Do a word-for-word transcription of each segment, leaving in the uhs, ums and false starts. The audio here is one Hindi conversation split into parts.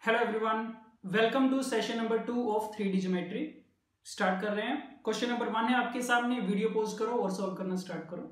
Hello everyone, welcome to session number two of three D geometry. Start कर रहे हैं। क्वेश्चन नंबर वन है आपके सामने। वीडियो पॉज करो और सॉल्व करना स्टार्ट करो।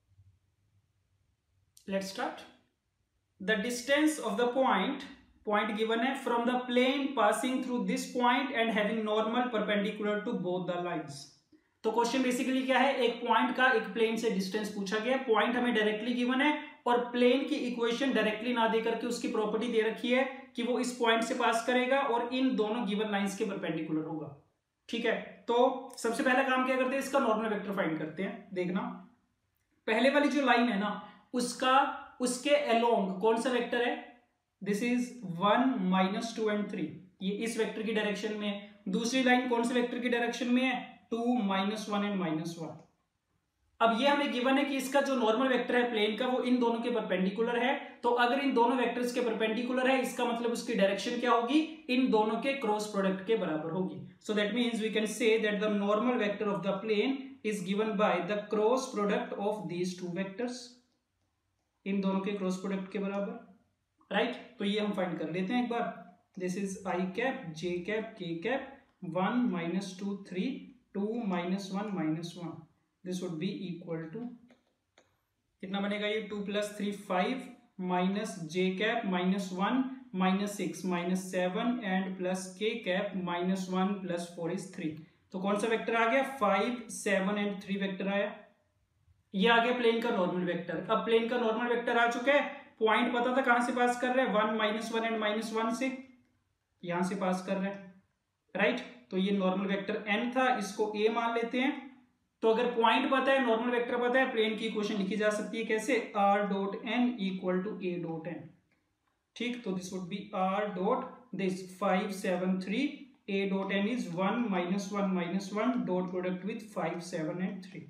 Let's start. The distance of the point point given है from the plane passing through this point and having normal perpendicular to both the lines. तो क्वेश्चन बेसिकली क्या है, एक पॉइंट का एक प्लेन से डिस्टेंस पूछा गया। पॉइंट हमें डायरेक्टली गिवन है और प्लेन की इक्वेशन डायरेक्टली ना देकर के उसकी प्रॉपर्टी दे रखी है कि वो इस पॉइंट से पास करेगा और इन दोनों गिवन लाइंस के परपेंडिकुलर होगा। ठीक है, तो सबसे पहला काम क्या करते हैं, इसका नॉर्मल वेक्टर फाइंड करते हैं। देखना, पहले वाली जो लाइन है ना, उसका उसके अलोंग कौन सा वेक्टर है, this is one minus two and three, ये इस वेक्टर की डायरेक्शन में है। दूसरी लाइन कौन से वेक्टर की डायरेक्शन में है, two minus one and minus one. अब ये हमें गिवन है कि इसका जो नॉर्मल वेक्टर है प्लेन का वो इन दोनों के परपेंडिकुलर है। तो अगर इन दोनों वेक्टर्स के परपेंडिकुलर है, इसका मतलब उसकी डायरेक्शन क्या होगी, इन दोनों के क्रॉस प्रोडक्ट के बराबर होगी। So that means we can say that the normal vector of the plane is given by the cross product of these two vectors, इन दोनों के क्रॉस प्रोडक्ट के बराबर। Right right? तो ये हम फाइंड कर लेते हैं एक बार। This is i cap J cap के cap one minus two three two minus one minus one, this would be equal to कितना बनेगा, ये to plus three five minus J cap minus one minus six minus seven and plus k cap minus one plus four is three. तो कौन सा वेक्टर आ गया, five seven and three vector आया। ये आ गया प्लेन का नॉर्मल वेक्टर। अब प्लेन का नॉर्मल वेक्टर आ चुका है, पॉइंट पता था कहां से पास कर रहे हैं, one minus one and minus one से, यहां से पास कर रहे हैं। राइट, तो ये नॉर्मल वेक्टर n था, इसको a मान लेते हैं। तो अगर पॉइंट पता है, नॉर्मल वेक्टर पता है, प्लेन की इक्वेशन लिखी जा सकती है कैसे, r dot n equal to a dot n। ठीक, तो this would be r dot this five seven three, a dot n is one minus one minus one, dot product with five seven and three.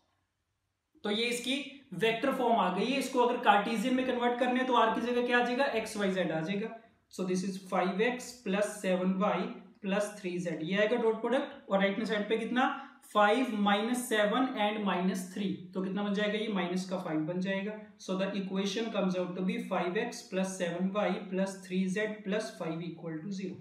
तो ये इसकी वेक्टर फॉर्म आ गई है। इसको अगर कार्टेशियन में कन्वर्ट करने तो r की जगह क्या आ जाएगा, एक्स वाई जेड आ जाएगा। So this is five x plus seven y plus three z, ये आएगा डॉट प्रोडक्ट। और राइट में साइड पे कितना, five minus seven and minus three, तो कितना बन जाएगा, ये माइनस का फाइव बन जाएगा। So the equation comes out to be five x plus seven y plus three z plus five equal to zero.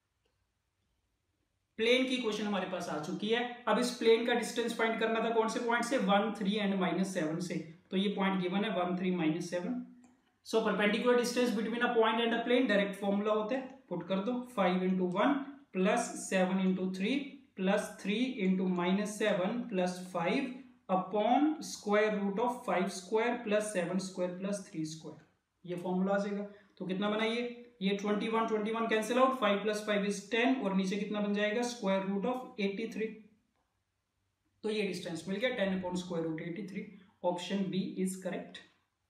Plane की इक्वेशन हमारे पास आ चुकी है। अब इस प्लेन का डिस्टेंस फाइंड करना था कौन से पॉइंट से, one three and minus seven से। तो ये पॉइंट गिवन है one three minus seven. So perpendicular distance between a point and a plane direct formula होता है, पुट कर दो, five into one plus seven into three plus three into minus seven plus five upon square root of five square plus seven square plus three square, ये फॉर्मूला आ जाएगा। तो कितना बना ये ये twenty one twenty one cancel out, five plus five is ten और नीचे कितना बन जाएगा, square root of eighty three. तो ये डिस्टेंस मिल गया ten upon square root eighty three. Option B is correct.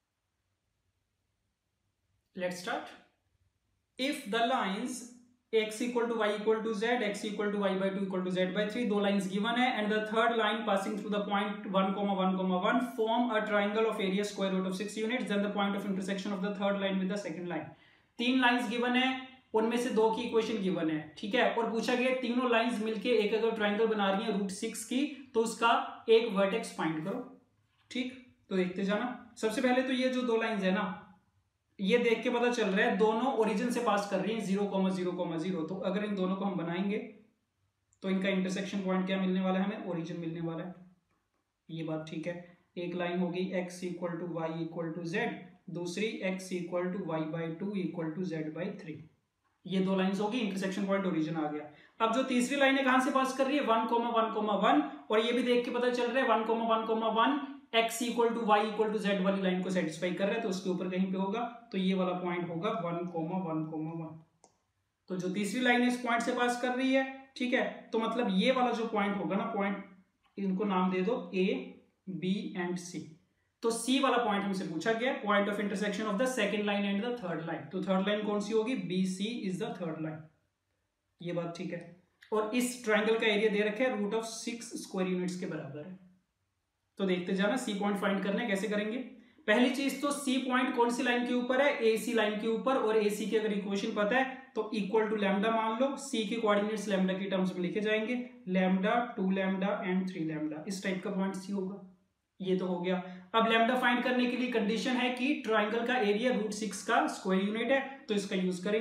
Let's start. If the lines x equal to y equal to z, x equal to y by two equal to z by three, दो लाइंस गिवन है and the third line passing through the point one, one, one form a triangle of area square root of six units, then the point of intersection of the third line with the second line. तीन लाइंस गिवन है, उनमें से दो की इक्वेशन गिवन है। ठीक है, और पूछा गया तीनों लाइंस मिलके एक अगर ट्राइंगल बना रही है रूट सिक्स की, तो उसका एक वर्टेक्स फाइंड करो। ठीक, तो देखते जाना। सबसे पहले तो ये जो दो लाइंस है ना, ये देख के पता चल रहा है दोनों ओरिजिन से पास कर रही हैं, zero comma zero comma zero. तो अगर इन दोनों को हम बनाएंगे तो इनका इंटरसेक्शन पॉइंट क्या मिलने वाला है, हमें ओरिजिन मिलने वाला है। ये बात ठीक है। एक लाइन होगी x equal to y equal to z, दूसरी x equal to y by two equal to z by three. ये दो लाइंस होगी, इंटरसेक्शन पॉइंट ओरिजिन आ गया। अब जो तीसरी लाइन है कहां से पास कर रही है, one comma one comma one, और ये भी देख के पता चल रहा है one comma one comma one x equal to y equal to z वाली लाइन को सेटिस्फाई कर रहा है, तो उसके ऊपर कहीं पे होगा। तो ये वाला पॉइंट होगा one comma one comma one. तो जो तीसरी लाइन है इस पॉइंट से पास कर रही है। ठीक है, तो मतलब ये वाला जो पॉइंट होगा ना, पॉइंट इनको नाम दे दो ए बी एंड सी। तो सी वाला पॉइंट हमसे पूछा गया, point of intersection of the second line and the third line. तो थर्ड लाइन कौन सी होगी, B C is the third line. ये बात ठीक है। और इस ट्राइंगल का एरिया दे रखा है root of six square units के बराबर है। तो देखते जाना, सी पॉइंट फाइंड करना है, कैसे करेंगे। पहली चीज तो सी पॉइंट कौन सी लाइन के ऊपर है, ए सी लाइन के ऊपर, और ए सी की अगर इक्वेशन पता है तो इक्वल टू लैम्डा मान लो। सी के कोऑर्डिनेट्स लैम्डा की टर्म्स में लिखे जाएंगे, lambda, two lambda and three lambda, इस टाइप का पॉइंट सी होगा। ये तो हो गया। अब लैम्डा फाइंड करने के लिए कंडीशन है कि ट्राइंगल का एरिया रूट सिक्स का स्क्वायर यूनिट है, तो इसका यूज करेंगे।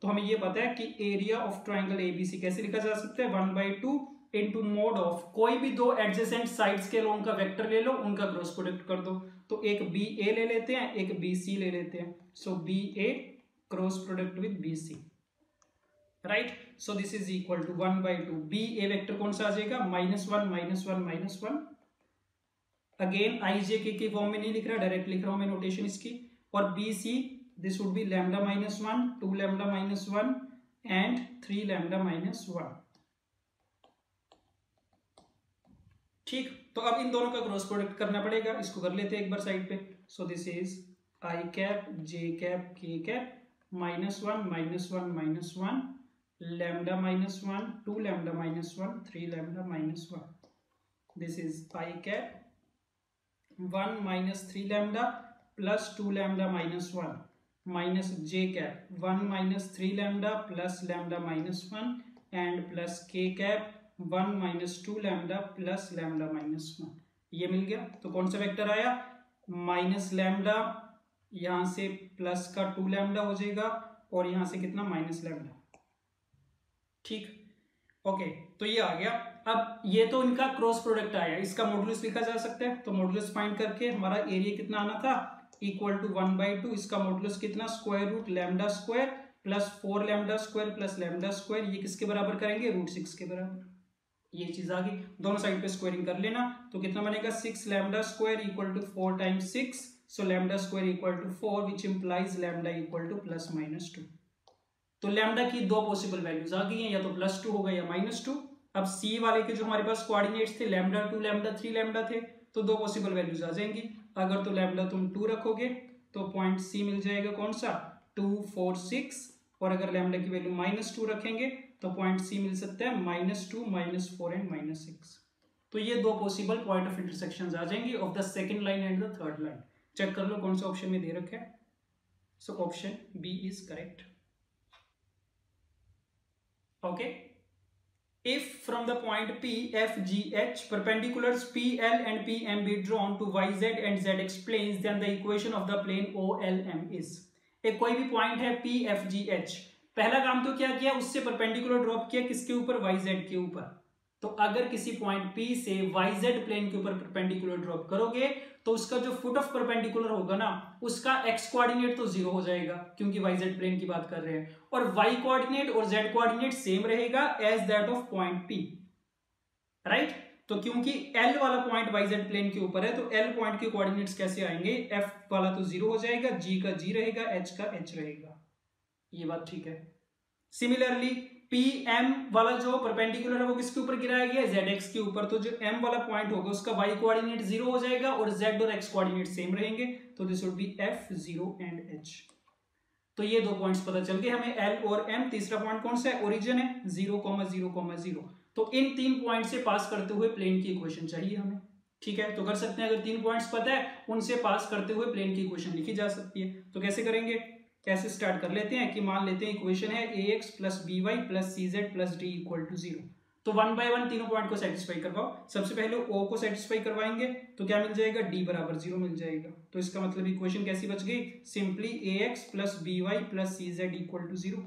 तो हमें ये पता है कि एरिया ऑफ ट्राइंगल एबीसी कैसे लिखा जा सकता है, one by two into mod of कोई भी दो एडजेसेंट साइड्स के लोगों का वेक्टर ले लो, उनका क्रॉस प्रोडक्ट कर दो। तो एक बी ए ले लेते हैं, एक बी सी ले लेते हैं। So B A cross product with B C, right. So this is equal to one by two, B A vector कौन सा आ जाएगा, minus one minus one minus one. Again i J k की फॉर्म में नहीं लिख रहा, डायरेक्ट लिख रहा हूं मैं नोटेशन इसकी। और B C this would be lambda minus one, two lambda minus one and three lambda minus one. ठीक, तो अब इन दोनों का क्रॉस प्रोडक्ट करना पड़ेगा, इसको कर लेते हैं एक बार साइड पे। So this is i cap J cap के cap minus one minus one minus one lambda minus one, two lambda minus one, three lambda minus one. This is i cap one minus three lambda plus two lambda minus one minus J cap one minus three lambda plus lambda minus one and plus k cap one minus two lambda plus lambda minus one. ये मिल गया। तो कौन सा वेक्टर आया, माइनस लैम्डा, यहां से प्लस का टू लैम्डा हो जाएगा और यहां से कितना, माइनस लैम्डा। ठीक, ओके, तो ये आ गया। अब ये तो इनका क्रॉस प्रोडक्ट आया, इसका मॉडुलस लिखा जा सकता है। तो मॉडुलस फाइंड करके हमारा एरिया कितना आना था, equal to one by two, इसका मॉडुलस कितना, square root lambda square plus four lambda square plus lambda square. ये किसके बराबर करेंगे, रूट सिक्स के बराबर। ये चीज आ गई, दोनों साइड पे स्क्वायरिंग कर लेना। तो कितना बनेगा, six lambda square equal to four times six, so lambda square equal to four which implies lambda equal to plus minus two. तो लैम्डा की दो पॉसिबल वैल्यूज आ गई हैं, या तो प्लस टू होगा या माइनस टू। अब सी वाले के जो हमारे पास कोऑर्डिनेट्स थे, lambda two lambda three lambda थे, तो दो पॉसिबल वैल्यूज आ जाएंगी। अगर तो लैम्डा तुम टू रखोगे तो पॉइंट सी मिल जाएगा कौन सा, टू फोर सिक्स, और अगर लैम्डा की वैल्यू माइनस टू रखेंगे तो पॉइंट सी मिल सकता है minus two minus four and minus six. तो ये दो पॉसिबल पॉइंट ऑफ इंटरसेक्शन आ जाएंगे of the second line and the third line. Check कर लो कौन सा ऑप्शन में दे रखा है। So option B is correct. Okay, if from the point P, F, G, H perpendiculars P, L and P, M be drawn to Y, Z and Z X planes, then the equation of the plane O, L, M is। एक कोई भी पॉइंट है P, F, G, H, पहला काम तो क्या किया, उससे परपेंडिकुलर ड्रॉप किया, किसके ऊपर, Y, Z के ऊपर। तो अगर किसी पॉइंट P से Y Z प्लेन के ऊपर परपेंडिकुलर ड्रॉप करोगे तो उसका जो फुट ऑफ परपेंडिकुलर होगा ना, उसका x कोऑर्डिनेट तो जीरो हो जाएगा क्योंकि Y Z प्लेन की बात कर रहे हैं, और y कोऑर्डिनेट और z कोऑर्डिनेट सेम रहेगा as that of point P, right. तो क्योंकि L वाला पॉइंट Y Z प्लेन के ऊपर है तो L पॉइंट के कोऑर्डिनेट्स कैसे आएंगे, F वाला तो जीरो हो जाएगा, G का G रहेगा, H का H रहेगा। ये बात ठीक है। सिमिलरली पी एम वाला जो परपेंडिकुलर है वो किसके ऊपर गिराया गया, जेड एक्स के ऊपर। तो जो एम वाला पॉइंट होगा उसका वाई कोऑर्डिनेट जीरो हो जाएगा और जेड और एक्स कोऑर्डिनेट सेम रहेंगे। तो this would be f, zero and h. तो ये दो पॉइंट्स पता चल गए हमें, एल और एम। तीसरा पॉइंट कौन सा है, ओरिजिन है, zero comma zero comma zero. तो इन तीन पॉइंट से पास करते हुए प्लेन की इक्वेशन चाहिए हमें। ठीक है, तो कर सकते हैं, अगर तीन पॉइंट्स पता है उनसे पास करते हुए प्लेन की इक्वेशन लिखी जा सकती है। तो कैसे करेंगे, कैसे स्टार्ट कर लेते हैं कि मान लेते हैं इक्वेशन है a x plus b y plus c z plus d equal to zero. तो वन बाय वन तीनों पॉइंट को सेटिस्फाई करवाओ। सबसे पहले ओ को सेटिस्फाई करवाएंगे तो क्या मिल जाएगा, डी बराबर जीरो मिल जाएगा। तो इसका मतलब इक्वेशन कैसी बच गई, simply a x plus b y plus c z equal to zero,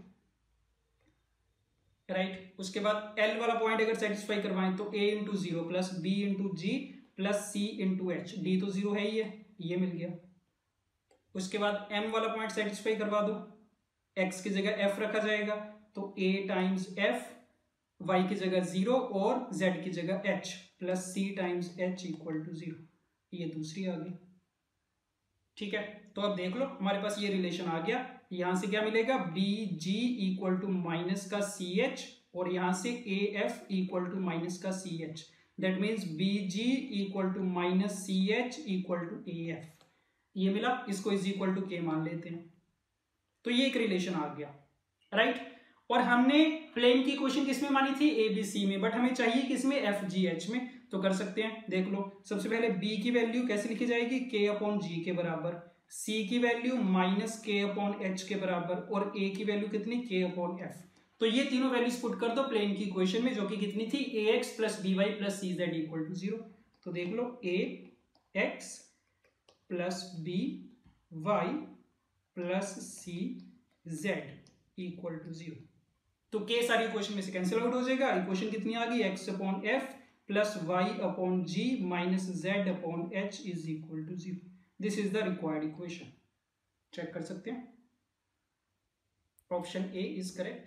right. उसके बाद एल वाला पॉइंट अगर सेटिस्फाई करवाएं तो a into zero plus b into g plus c into h, d तो जीरो है ही है, ये मिल गया। उसके बाद m वाला पॉइंट सेटिस्फाई करवा दो, x की जगह f रखा जाएगा तो a टाइम्स f, y की जगह जीरो और z की जगह h plus c times h equal to zero. ये दूसरी आ गई। ठीक है, तो अब देख लो हमारे पास ये रिलेशन आ गया। यहां से क्या मिलेगा, b g equal to minus का सी एच और यहां से a f equal to minus का c h. That means b g equal to minus c h equal to a f. ये मिला, इसको इज इक्वल टू के मान लेते हैं। तो ये एक रिलेशन आ गया, राइट। और हमने प्लेन की इक्वेशन किसमें मानी थी, ए बी सी में, बट हमें चाहिए किसमें, एफ जी एच में। तो कर सकते हैं, देख लो। सबसे पहले b की वैल्यू कैसे लिखी जाएगी, k अपॉन जी के बराबर, c की वैल्यू माइनस के अपॉन एच के बराबर, और a की वैल्यू कितनी, k अपॉन एफ। तो ये तीनों वैल्यूज पुट कर दो प्लेन की इक्वेशन में, जो कि कितनी थी, a x plus b y plus c z equal to zero. तो देख लो, a x plus b y plus c z equal to zero. तो के सारी इक्वेशन में से कैंसिल आउट हो जाएगा। इक्वेशन कितनी आ गई, x upon f plus y upon g minus z upon h is equal to zero. This is the required equation. Check कर सकते हैं, option A is correct.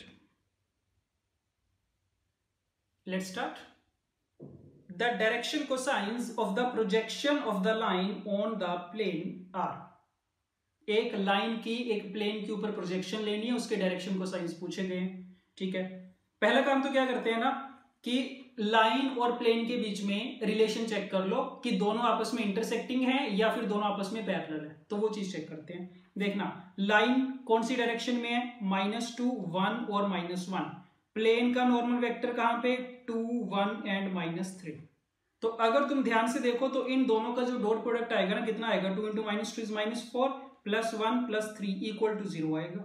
Let's start. The direction cosines of the projection of the line on the plane are. एक लाइन की एक प्लेन के ऊपर प्रोजेक्शन लेनी है, उसके डायरेक्शन कोसाइंस पूछे गए हैं। ठीक है, पहला काम तो क्या करते हैं ना कि लाइन और प्लेन के बीच में रिलेशन चेक कर लो कि दोनों आपस में इंटरसेक्टिंग है या फिर दोनों आपस में पैरेलल है, तो वो चीज चेक करते हैं। देखना, लाइन कौन सी डायरेक्शन में है, माइनस टू, वन और माइनस वन। प्लेन का नॉर्मल वेक्टर कहां पे, two, one and minus three. तो अगर तुम ध्यान से देखो तो इन दोनों का जो डॉट प्रोडक्ट आएगा ना, कितना आएगा, two into minus two is minus four plus one plus three equal to zero आएगा।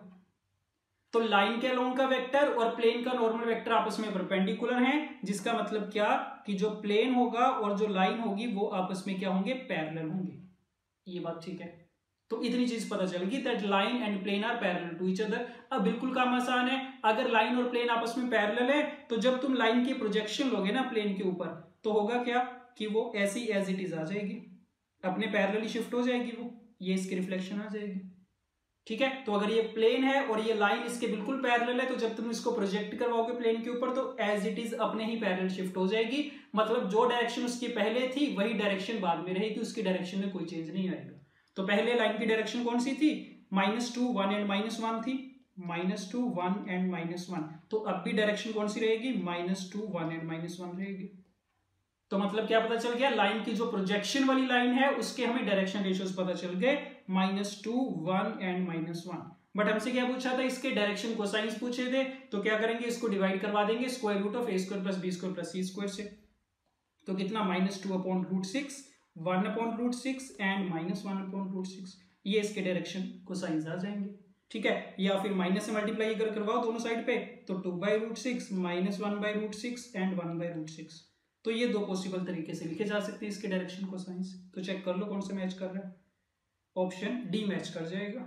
तो लाइन के अलोंग का वेक्टर और प्लेन का नॉर्मल वेक्टर आपस में परपेंडिकुलर हैं, जिसका मतलब क्या कि जो प्लेन होगा और जो लाइन होगी वो आपस में क्या होंगे, पैरेलल होंगे। ये बात ठीक है। तो इतनी चीज पता चलेगी that line and plane are parallel to each other. अब बिल्कुल काम आसान है, अगर लाइन और प्लेन आपस में पैरेलल है तो जब तुम लाइन की प्रोजेक्शन लोगे ना प्लेन के ऊपर, तो होगा क्या कि वो ऐसी एज इट इज आ जाएगी, अपने पैरेलल शिफ्ट हो जाएगी वो, ये इसकी रिफ्लेक्शन आ जाएगी। ठीक है, तो अगर ये प्लेन है और ये लाइन इसके बिल्कुल पैरेलल है, तो जब तुम इसको प्रोजेक्ट करवाओगे प्लेन के ऊपर तो एज इट इज अपने ही पैरेलल शिफ्ट हो जाएगी। मतलब जो डायरेक्शन उसकी पहले थी वही डायरेक्शन बाद में रहेगी, उसकी डायरेक्शन में कोई चेंज नहीं आएगा। तो पहले लाइन की डायरेक्शन कौन सी थी, minus two, one and minus one थी, minus two, one and minus one. तो अब भी डायरेक्शन कौन सी रहेगी, minus two, one and minus one रहेगी। तो मतलब क्या पता चल गया, लाइन की जो प्रोजेक्शन वाली लाइन है उसके हमें डायरेक्शन रेशियोज पता चल गए, minus two, one and minus one. But हमसे क्या पूछा था, इसके डायरेक्शन कोसाइंस पूछे थे, तो क्या करेंगे, इसको डिवाइड करवा देंगे square root of a square plus b square plus c square से। तो कितना, minus two upon root six, one upon root six and minus one upon root six, ये इसके डायरेक्शन कोसाइंस आ जाएंगे। ठीक है, या फिर माइनस से मल्टीप्लाई अगर करवाओ दोनों साइड पे तो two by root six minus one by root six and one by root six. तो ये दो पॉसिबल तरीके से लिखे जा सकते हैं इसके डायरेक्शन कोसाइंस। तो चेक कर लो कौन से मैच कर रहा है, ऑप्शन डी मैच कर जाएगा।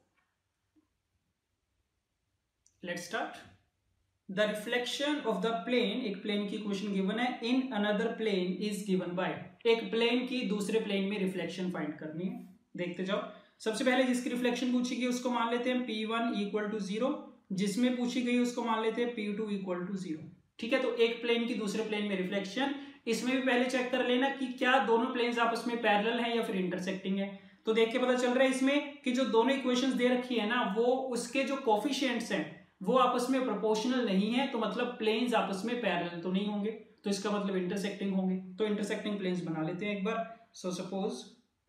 Let's start. The reflection of the plane, एक प्लेन की इक्वेशन गिवन है, in another plane is given by. एक प्लेन की दूसरे प्लेन में रिफ्लेक्शन फाइंड करनी है, देखते जाओ। सबसे पहले जिसकी रिफ्लेक्शन पूछी गई उसको मान लेते हैं P one equal to zero, जिसमें पूछी गई उसको मान लेते हैं p two equal to zero. ठीक है, तो एक प्लेन की दूसरे प्लेन में रिफ्लेक्शन, इसमें भी पहले चेक कर लेना कि क्या दोनों प्लेन्स आपस में पैरेलल हैं या फिर इंटरसेक्टिंग है। तो देख के पता चल रहा है इसमें कि जो दोनों इक्वेशंस दे रखी है ना, वो उसके जो कोफिशिएंट्स हैं वो आपस में प्रोपोर्शनल नहीं है, तो मतलब प्लेन्स आपस में पैरेलल तो नहीं होंगे, तो इसका मतलब इंटरसेक्टिंग होंगे। तो इंटरसेक्टिंग प्लेन्स बना लेते हैं एक बार। सो सपोज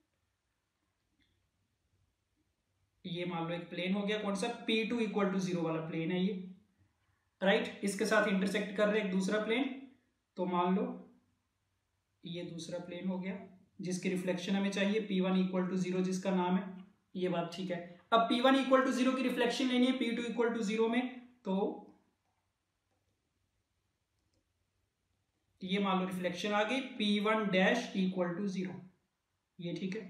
ये मान लो एक प्लेन हो गया, कौन सा, p two equal to zero वाला प्लेन है ये, राइट right? इसके साथ इंटरसेक्ट कर रहे एक दूसरा प्लेन, तो मान लो ये दूसरा प्लेन हो गया जिसकी रिफ्लेक्शन हमें चाहिए p one equal to zero, जिसका नाम है, ये बात ठीक है। अब p one equal to zero की रिफ्लेक्शन लेनी है P two equal to zero में, तो ये मान लो रिफ्लेक्शन आ गई p one dash equal to zero, ये ठीक है,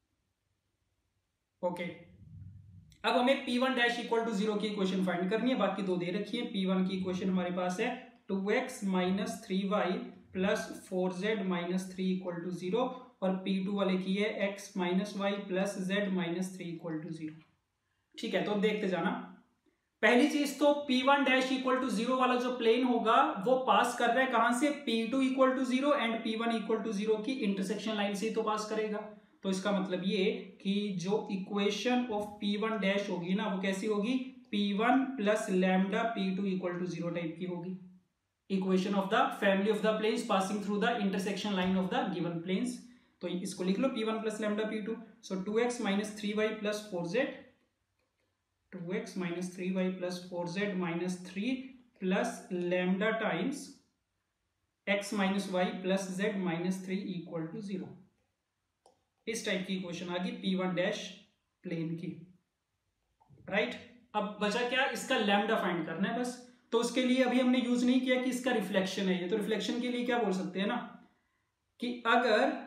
ओके। अब हमें p one dash equal to zero की इक्वेशन फाइंड करनी है, बाकी दो दे रखी है। पी वन की इक्वेशन हमारे पास है two x minus three y plus four z minus three equal to zero, और पी टू वाले की है x minus y plus z minus three equal to zero. ठीक है, तो देखते जाना। पहली चीज तो P one dash equal to zero वाला जो प्लेन होगा वो पास कर रहा है कहां से, p two equal to zero and p one equal to zero की इंटरसेक्शन लाइन से ही तो पास करेगा। तो इसका मतलब ये कि जो equation of P one dash होगी ना वो कैसी होगी, P one plus lambda P two equal to zero type की होगी। Equation of the family of the planes passing through the intersection line of the given planes. तो इसको लिख लो p one plus lambda P two. So two x minus three y plus four z, two x minus three y plus four z minus three plus lambda times x minus y plus z minus three equal to zero. इस टाइप की इक्वेशन आ गई पी वन डैश प्लेन की, राइट। अब बचा क्या, इसका लैम्डा फाइंड करना है बस। तो उसके लिए अभी हमने यूज नहीं किया कि इसका रिफ्लेक्शन है ये, तो रिफ्लेक्शन के लिए क्या बोल सकते हैं ना कि अगर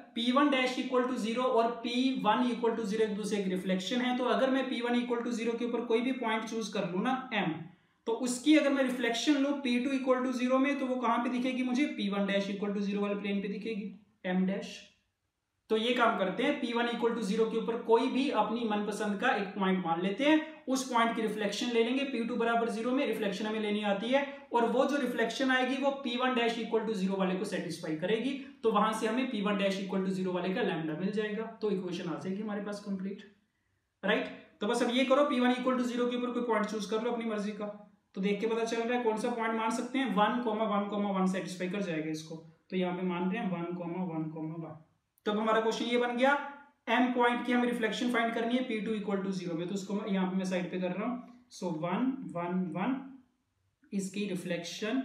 p one dash equal to zero और P one equal to zero एक दूसरे की रिफ्लेक्शन है, तो अगर मैं p one equal to zero के ऊपर कोई भी पॉइंट चूज कर लूँ ना m, तो उसकी अगर मैं रिफ्लेक्शन लूँ p two equal to zero में, तो वो कहाँ पे दिखेगी मुझे, p one dash equal to zero वाले प्लेन पे दिखेगी, m डैश। तो ये काम करते हैं, P one equal to zero के ऊपर कोई भी अपनी मनपसंद का एक पॉइंट मान लेते हैं, उस पॉइंट की रिफ्लेक्शन ले लेंगे, पी टू बराबर जीरो में रिफ्लेक्शन हमें लेनी आती है, और वो जो रिफ्लेक्शन आएगी वो p one dash equal to zero वाले को सेटिस्फाई करेगी, तो वहां से हमें p one dash equal to zero वाले का लैम्डा मिल जाएगा, तो इक्वेशन आ जाएगी हमारे पास कंप्लीट, राइट। तो बस अब ये करो, P one equal to zero के ऊपर कोई पॉइंट चूज कर लो अपनी मर्जी का, तो देख के पता चल रहा है कौन सा पॉइंट मान सकते हैं, one comma one comma one satisfy कर जाएगा इसको, तो यहाँ पे मान रहे हैं one comma one comma one. तो हमारा क्वेश्चन ये बन गया, m पॉइंट की हमें रिफ्लेक्शन फाइंड करनी है p two equal to zero में, तो उसको यहाँ पे मैं साइड पे कर रहा हूँ, सो वन वन वन इसकी रिफ्लेक्शन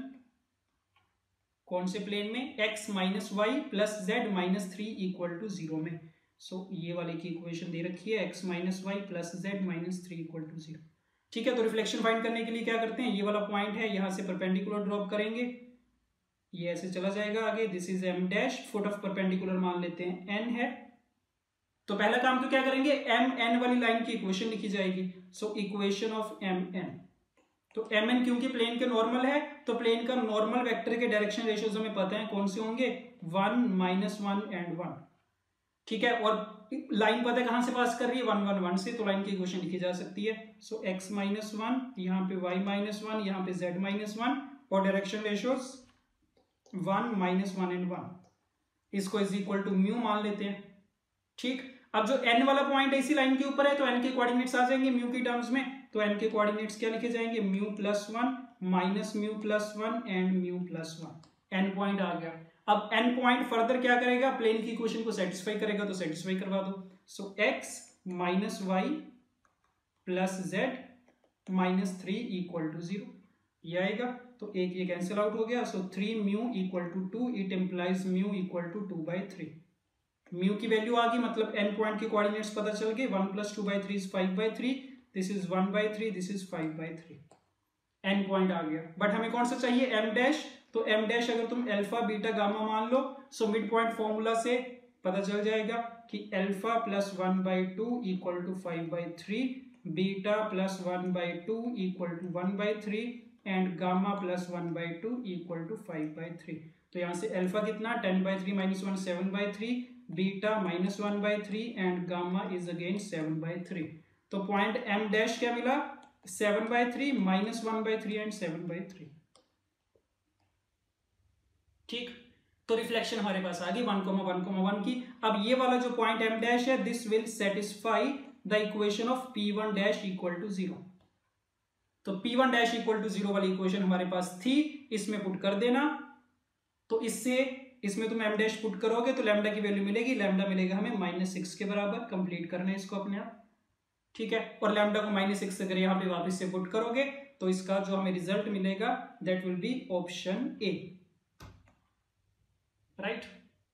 कौन से प्लेन में, x minus y plus z minus three equal to zero में, सो so, ये वाले की इक्वेशन दे रखी है x minus y plus z minus three equal to zero. ठीक है, तो रिफ्लेक्शन फाइंड करने के लिए क्या करते हैं, ये वाला पॉइंट है यहाँ से परपेंडिकुलर ड्रॉप करेंगे, ये ऐसे चला जाएगा आगे, this is m dash, foot of perpendicular मान लेते हैं n है, तो पहला काम तो क्या करेंगे, एम एन वाली लाइन की इक्वेशन लिखी जाएगी, so equation of m n, तो एम एन क्योंकि प्लेन के नॉर्मल है, तो प्लेन का नॉर्मल वेक्टर के डायरेक्शन रेशियोज हमें पता है कौन से होंगे, one minus one and one, ठीक है, और लाइन पता है कहां से पास कर रही है, वन वन वन से, तो लाइन की इक्वेशन लिखी जा सकती है, सो एक्स माइनस वन, यहाँ पे वाई माइनस वन, यहाँ पे जेड माइनस वन, और direction ratios one minus one and one, इसको इज इक्वल टू म्यू मान लेते हैं, ठीक। अब जो n वाला पॉइंट है इसी लाइन के ऊपर है, तो n के कोऑर्डिनेट्स आ जाएंगे म्यू की टर्म्स में, तो n के कोऑर्डिनेट्स क्या लिखे जाएंगे, mu plus one minus mu plus one and mu plus one, n point आ गया। अब n पॉइंट फर्दर क्या करेगा, प्लेन की इक्वेशन को सेटिस्फाई करेगा, तो सेटिस्फाई करवा दो, so x minus y plus z minus three equal to zero, ये आएगा, तो एक ये कैंसिल आउट हो गया, so three mu equal to two, it implies mu equal to two by three, mu की वैल्यू आ गई, मतलब n पॉइंट के कोऑर्डिनेट्स पता चल गए, one plus two by three is five by three, this is one by three, this is five by three, n point आ गया। बट हमें कौन सा चाहिए, m डैश, तो m डैश अगर तुम अल्फा बीटा गामा मान लो, सो मिड पॉइंट फॉर्मूला से पता चल जाएगा कि alpha plus one by two equal to five by three, beta plus one by two equal to one by three, and gamma plus one by two equal to five by three. तो यहाँ से अल्फा कितना, ten by three minus one, seven by three, beta minus one by three, and gamma is again seven by three. तो पॉइंट एम डैश क्या मिला, seven by three minus one by three and seven by three, ठीक। तो रिफ्लेक्शन हमारे पास आ गई one comma one comma one की। अब ये वाला जो पॉइंट एम डैश है, this will satisfy the equation of P one dash equal to zero. तो P one dash equal to zero वाली इक्वेशन हमारे पास थी, इसमें पुट कर देना, तो इससे इसमें तुम एम डैश पुट करोगे तो लैम्डा की वैल्यू मिलेगी, लैम्डा मिलेगा हमें माइनस सिक्स के बराबर, कंप्लीट करना है इसको अपने आप, ठीक है। और लैम्डा को माइनस सिक्स अगर यहाँ पे वापस से पुट करोगे तो इसका जो हमें रिजल्ट मिलेगा that will be option A, right.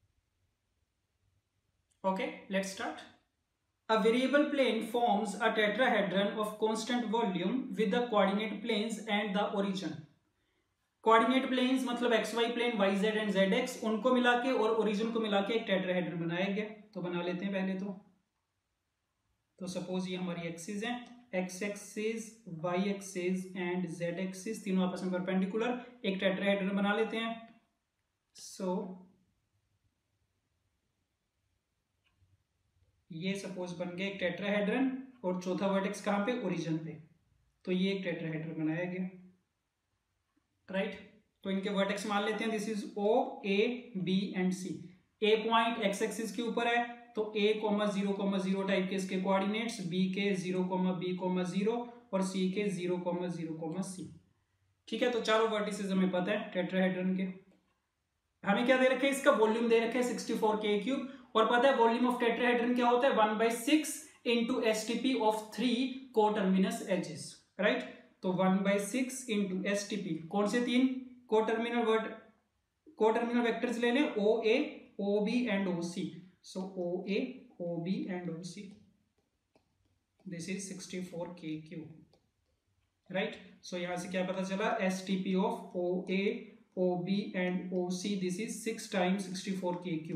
Okay, let's start. A variable plane forms a tetrahedron of constant volume with the coordinate planes and the origin. Coordinate planes मतलब x y plane, y z and z x, उनको मिला के और ओरिजिन को मिला के एक टेट्राहेड्रन बनाया गया। तो बना लेते हैं पहले तो तो सपोज ये हमारी एक्सिस है, x axis, y axis and z axis, तीनों आपस में परपेंडिकुलर, एक टेट्राहेड्रन बना लेते हैं। सो so, ये सपोज बन गया एक टेट्राहेड्रन, और चौथा वर्टेक्स कहां पे, ओरिजिन पे, तो ये एक टेट्राहेड्रन बनाया गया, राइट right? तो इनके वर्टेक्स मान लेते हैं, this is O, A, B and C. A point X axis के ऊपर है, तो A comma zero comma zero type के इसके कोऑर्डिनेट्स, बी के zero comma B comma zero, और सी के zero comma zero comma C, ठीक है। तो चारों वर्टिसेस हमें पता है टेट्राहेड्रन के। हमें क्या दे रखे हैं, इसका वॉल्यूम दे रखे हैं सिक्सटी फोर के क्यूब, और पता है वॉल्यूम ऑफ टेट्राहेड्रन क्या होता है, one by six into S T P of three coterminous edges, right. तो one by six into S T P, कौन से तीन coterminal word coterminal vectors ले लें, O A, O B and O C, so O A, O B and O C, this is sixty four k cube, right. So यहां से क्या पता चला, S T P of O A, O B and O C, this is six times sixty four k cube,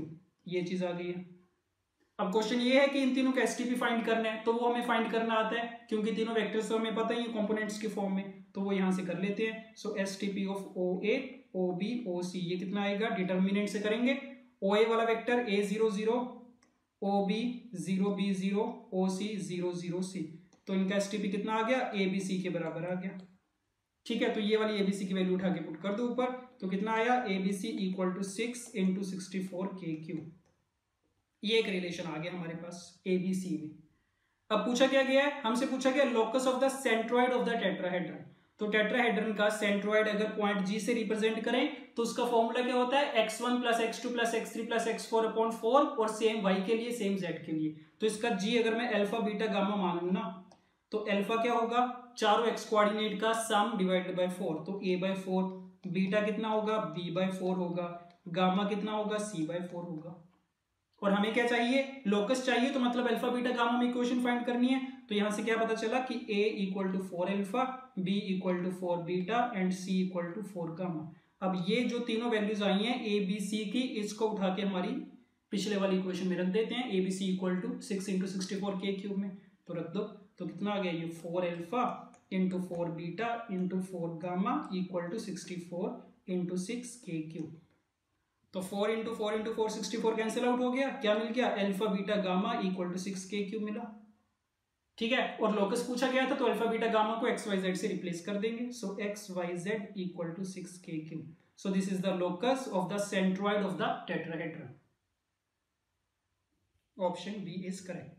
ये चीज आ गई है। अब क्वेश्चन ये है कि इन तीनों का एसटीपी फाइंड करना है, तो वो हमें फाइंड करना आता है क्योंकि तीनों वेक्टर्स तो हमें पता ही है कंपोनेंट्स के फॉर्म में, तो वो यहाँ से कर लेते हैं। So STP of O A, O B, O C, ये कितना आएगा, डिटर्मिनेंट से करेंगे। ओ ए वाला vector a zero zero, O B zero b zero, O C zero zero c, तो इनका एसटीपी कितना आ गया, ए बी सी के बराबर आ गया। ठीक है, तो ये वाली एबीसी की वैल्यू उठा के पुट कर दो ऊपर, तो कितना आया, a b c equal to six into sixty four k cube. ये एक रिलेशन आ गया हमारे पास एबीसी में। अब पूछा क्या गया है, हमसे पूछा गया locus of the centroid of the tetrahedron. तो टेट्राहेड्रन का सेंट्रॉइड अगर पॉइंट जी से रिप्रेजेंट करें तो उसका फॉर्मूला क्या होता है, x one plus x two plus x three plus x four upon four, और सेम वाई के लिए सेम जेड के लिए। तो इसका जी अगर मैं अल्फा बीटा गामा मान लूं ना, तो अल्फा क्या होगा, चारों एक्स कोऑर्डिनेट का सम डिवाइडेड बाय फोर, तो ए बाय फोर, बीटा कितना होगा, बी बाय फोर होगा, गामा कितना होगा, सी बाय फोर होगा। और हमें क्या चाहिए, लोकस चाहिए, तो मतलब अल्फा बीटा गामा में इक्वेशन फाइंड करनी है। तो यहां से क्या पता चला कि a equal to four alpha, b equal to four beta and c equal to four gamma. अब ये जो तीनों वैल्यूज आई हैं a b c की, इसको उठा के हमारी पिछले वाली इक्वेशन में रख देते हैं। a b c equal to six into sixty four k cube में, तो रख दो, तो कितना आ गया, ये four alpha into four beta into four gamma equal to sixty four into six k cube. तो four into four into four sixty four cancel out हो गया, क्या मिल गया, alpha beta gamma equal to six k cube मिला। ठीक है, और लोकस पूछा गया था तो अल्फा बीटा गामा को एक्स वाई जेड से रिप्लेस कर देंगे। So x y z equal to six k cube. So this is the locus of the centroid of the tetrahedron. Option B is correct.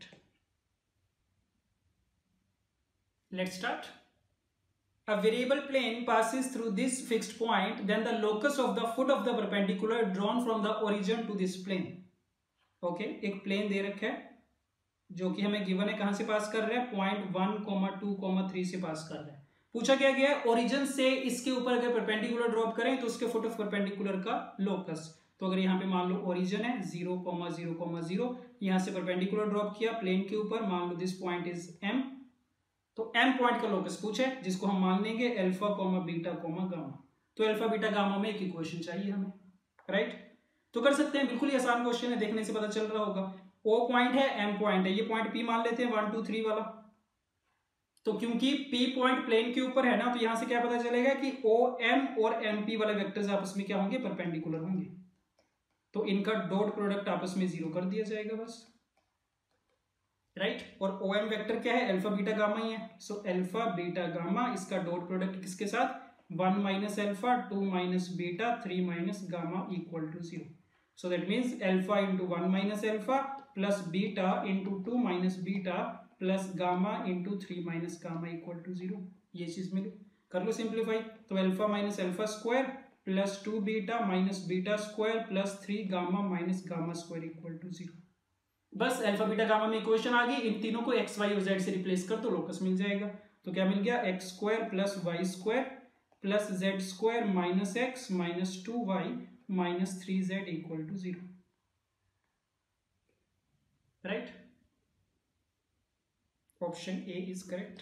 Let's start. A variable plane passes through this fixed point, then the locus of the foot of the perpendicular drawn from the origin to this plane. Okay okay, एक प्लेन दे रखा है जो कि हमें गिवन है, कहां से पास कर रहे हैं, point one comma two comma three से पास कर रहे हैं। पूछा क्या गया है, ओरिजिन से इसके ऊपर अगर परपेंडिकुलर ड्रॉप करें तो उसके फुट ऑफ परपेंडिकुलर का लोकस। तो अगर यहाँ पे मान लो ओरिजिन है zero comma zero comma zero, यहाँ से परपेंडिकुलर ड्रॉप किया प्लेन के ऊपर, मान लो दिस पॉइंट इज एम, तो m पॉइंट का लोकस पूछे जिसको हम मान लेंगे alpha comma beta comma gamma. तो अल्फा बीटा गामा में एक इक्वेशन चाहिए हमें, राइट। तो कर सकते हैं, बिल्कुल ही आसान क्वेश्चन है, देखने से पता चल रहा होगा। o पॉइंट है, m पॉइंट है, ये पॉइंट p मान लेते हैं वन टू थ्री वाला। तो क्योंकि p पॉइंट प्लेन के ऊपर है ना, तो यहां से क्या पता चलेगा कि o m और m p वाले वेक्टर्स आपस में क्या होंगे, परपेंडिकुलर होंगे। तो इनका डॉट प्रोडक्ट आपस में जीरो कर दिया जाएगा बस, राइट right? और ओ एम वेक्टर क्या है, अल्फा बीटा गामा ही है। सो अल्फा बीटा गामा, इसका डॉट प्रोडक्ट किसके साथ, one minus alpha, two minus beta, three minus gamma equal to zero. So that means alpha into one minus alpha plus beta into two minus beta plus gamma into three minus gamma equal to zero. ये चीज मिली, कर लो सिंप्लीफाई। तो alpha minus alpha square plus two beta minus beta square plus three gamma minus gamma square equal to zero. बस अल्फा बीटा गामा में इक्वेशन आ गई, इन तीनों को एक्स वाई और जेड से रिप्लेस कर तो लोकस मिल जाएगा। तो क्या मिल गया, X square plus Y square plus Z square minus X minus two Y minus three Z equal to zero, right. Option A is correct.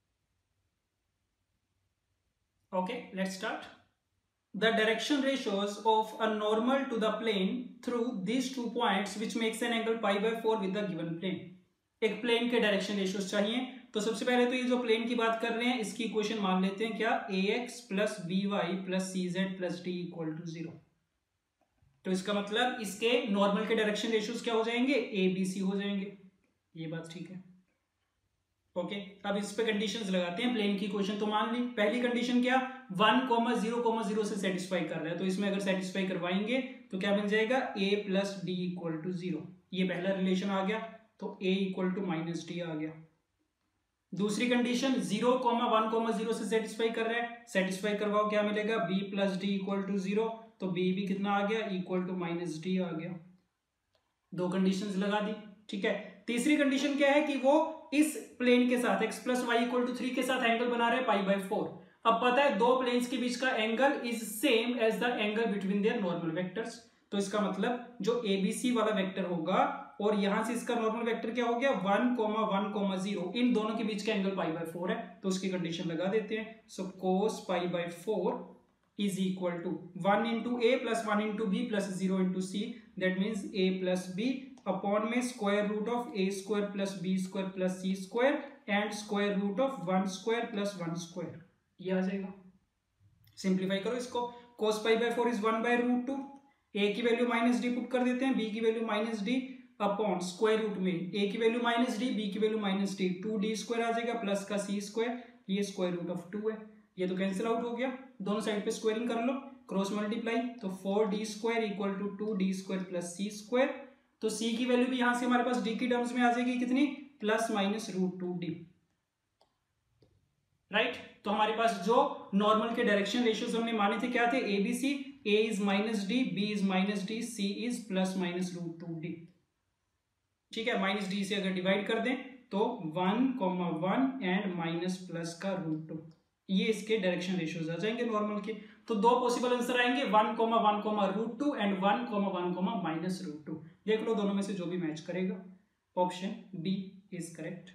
Okay, let's start. The direction ratios of a normal to the plane through these two points which makes an angle pi by four with the given plane. एक प्लेन के डायरेक्शन रेशियोज चाहिए। तो सबसे पहले तो ये जो प्लेन की बात कर रहे हैं इसकी इक्वेशन मान लेते हैं, क्या, a x plus b y plus c z plus d equal to zero. तो इसका मतलब इसके नॉर्मल के डायरेक्शन रेशियोज क्या हो जाएंगे, ए बी सी हो जाएंगे। ये बात ठीक है, ओके okay, अब इस पे कंडीशंस लगाते हैं। प्लेन की इक्वेशन तो मान ली, पहली कंडीशन क्या, one comma zero comma zero से सेटिस्फाई कर रहा है, तो इसमें अगर सेटिस्फाई करवाएंगे तो क्या मिल जाएगा, a plus d equal to zero. ये पहला रिलेशन आ गया, तो a equal to minus d आ गया। दूसरी condition, zero comma one comma zero से सेटिस्फाई कर रहा है, सेटिस्फाई करवाओ, क्या मिलेगा, b plus d equal to zero. तो b भी कितना आ गया, इक्वल टू माइनस डी आ गया। दो कंडीशंस लगा दी, ठीक है। तीसरी कंडीशन क्या है कि वो इस प्लेन के साथ x plus y equal to three के साथ एंगल बना रहे हैं पाई बाय फोर। अब पता है दो प्लेन्स के बीच का angle is same as the angle between their normal vectors. तो इसका मतलब जो एबीसी वाला वेक्टर होगा और यहां से इसका नॉर्मल वेक्टर क्या हो गया, one comma one comma zero, इन दोनों के बीच का एंगल पाई बाय फोर है। तो उसकी कंडीशन लगा देते हैं। So cos pi by four is equal to one into a plus one into b plus zero into c, that means a plus b upon में square root of a square plus b square plus c square and square root of one square plus one square, ये आ जाएगा। सिंप्लीफाई करो इसको, cos pi by four is one by root two, a की वैल्यू माइनस डी पुट कर देते हैं, b की value minus d upon square root में a की वैल्यू माइनस डी, b की value minus d, to d square आ जाएगा प्लस का c स्क्वायर, ये स्क्वायर रूट ऑफ टू है, ये तो कैंसिल आउट हो गया, दोनों साइड पे स्क्वायरिंग कर लो, क्रॉस मल्टीप्लाई, तो four d square equal to two d square plus c square, तो c की वैल्यू भी यहां से हमारे पास d की टर्म्स में आ जाएगी कितनी, plus minus root two d, right. तो हमारे पास जो नॉर्मल के डायरेक्शन रेशियोज हमने माने थे क्या थे, a b c, a is minus d, b is minus d, c is plus minus root two d, ठीक है। माइनस डी से अगर डिवाइड कर दें तो one comma one and minus plus का रूट टू, ये इसके डायरेक्शन रेशियोज आ जाएंगे नॉर्मल के। तो दो पॉसिबल आंसर आएंगे, one comma one comma root two and one comma one comma minus root two, देख लो दोनों में से जो भी मैच करेगा, option B is correct.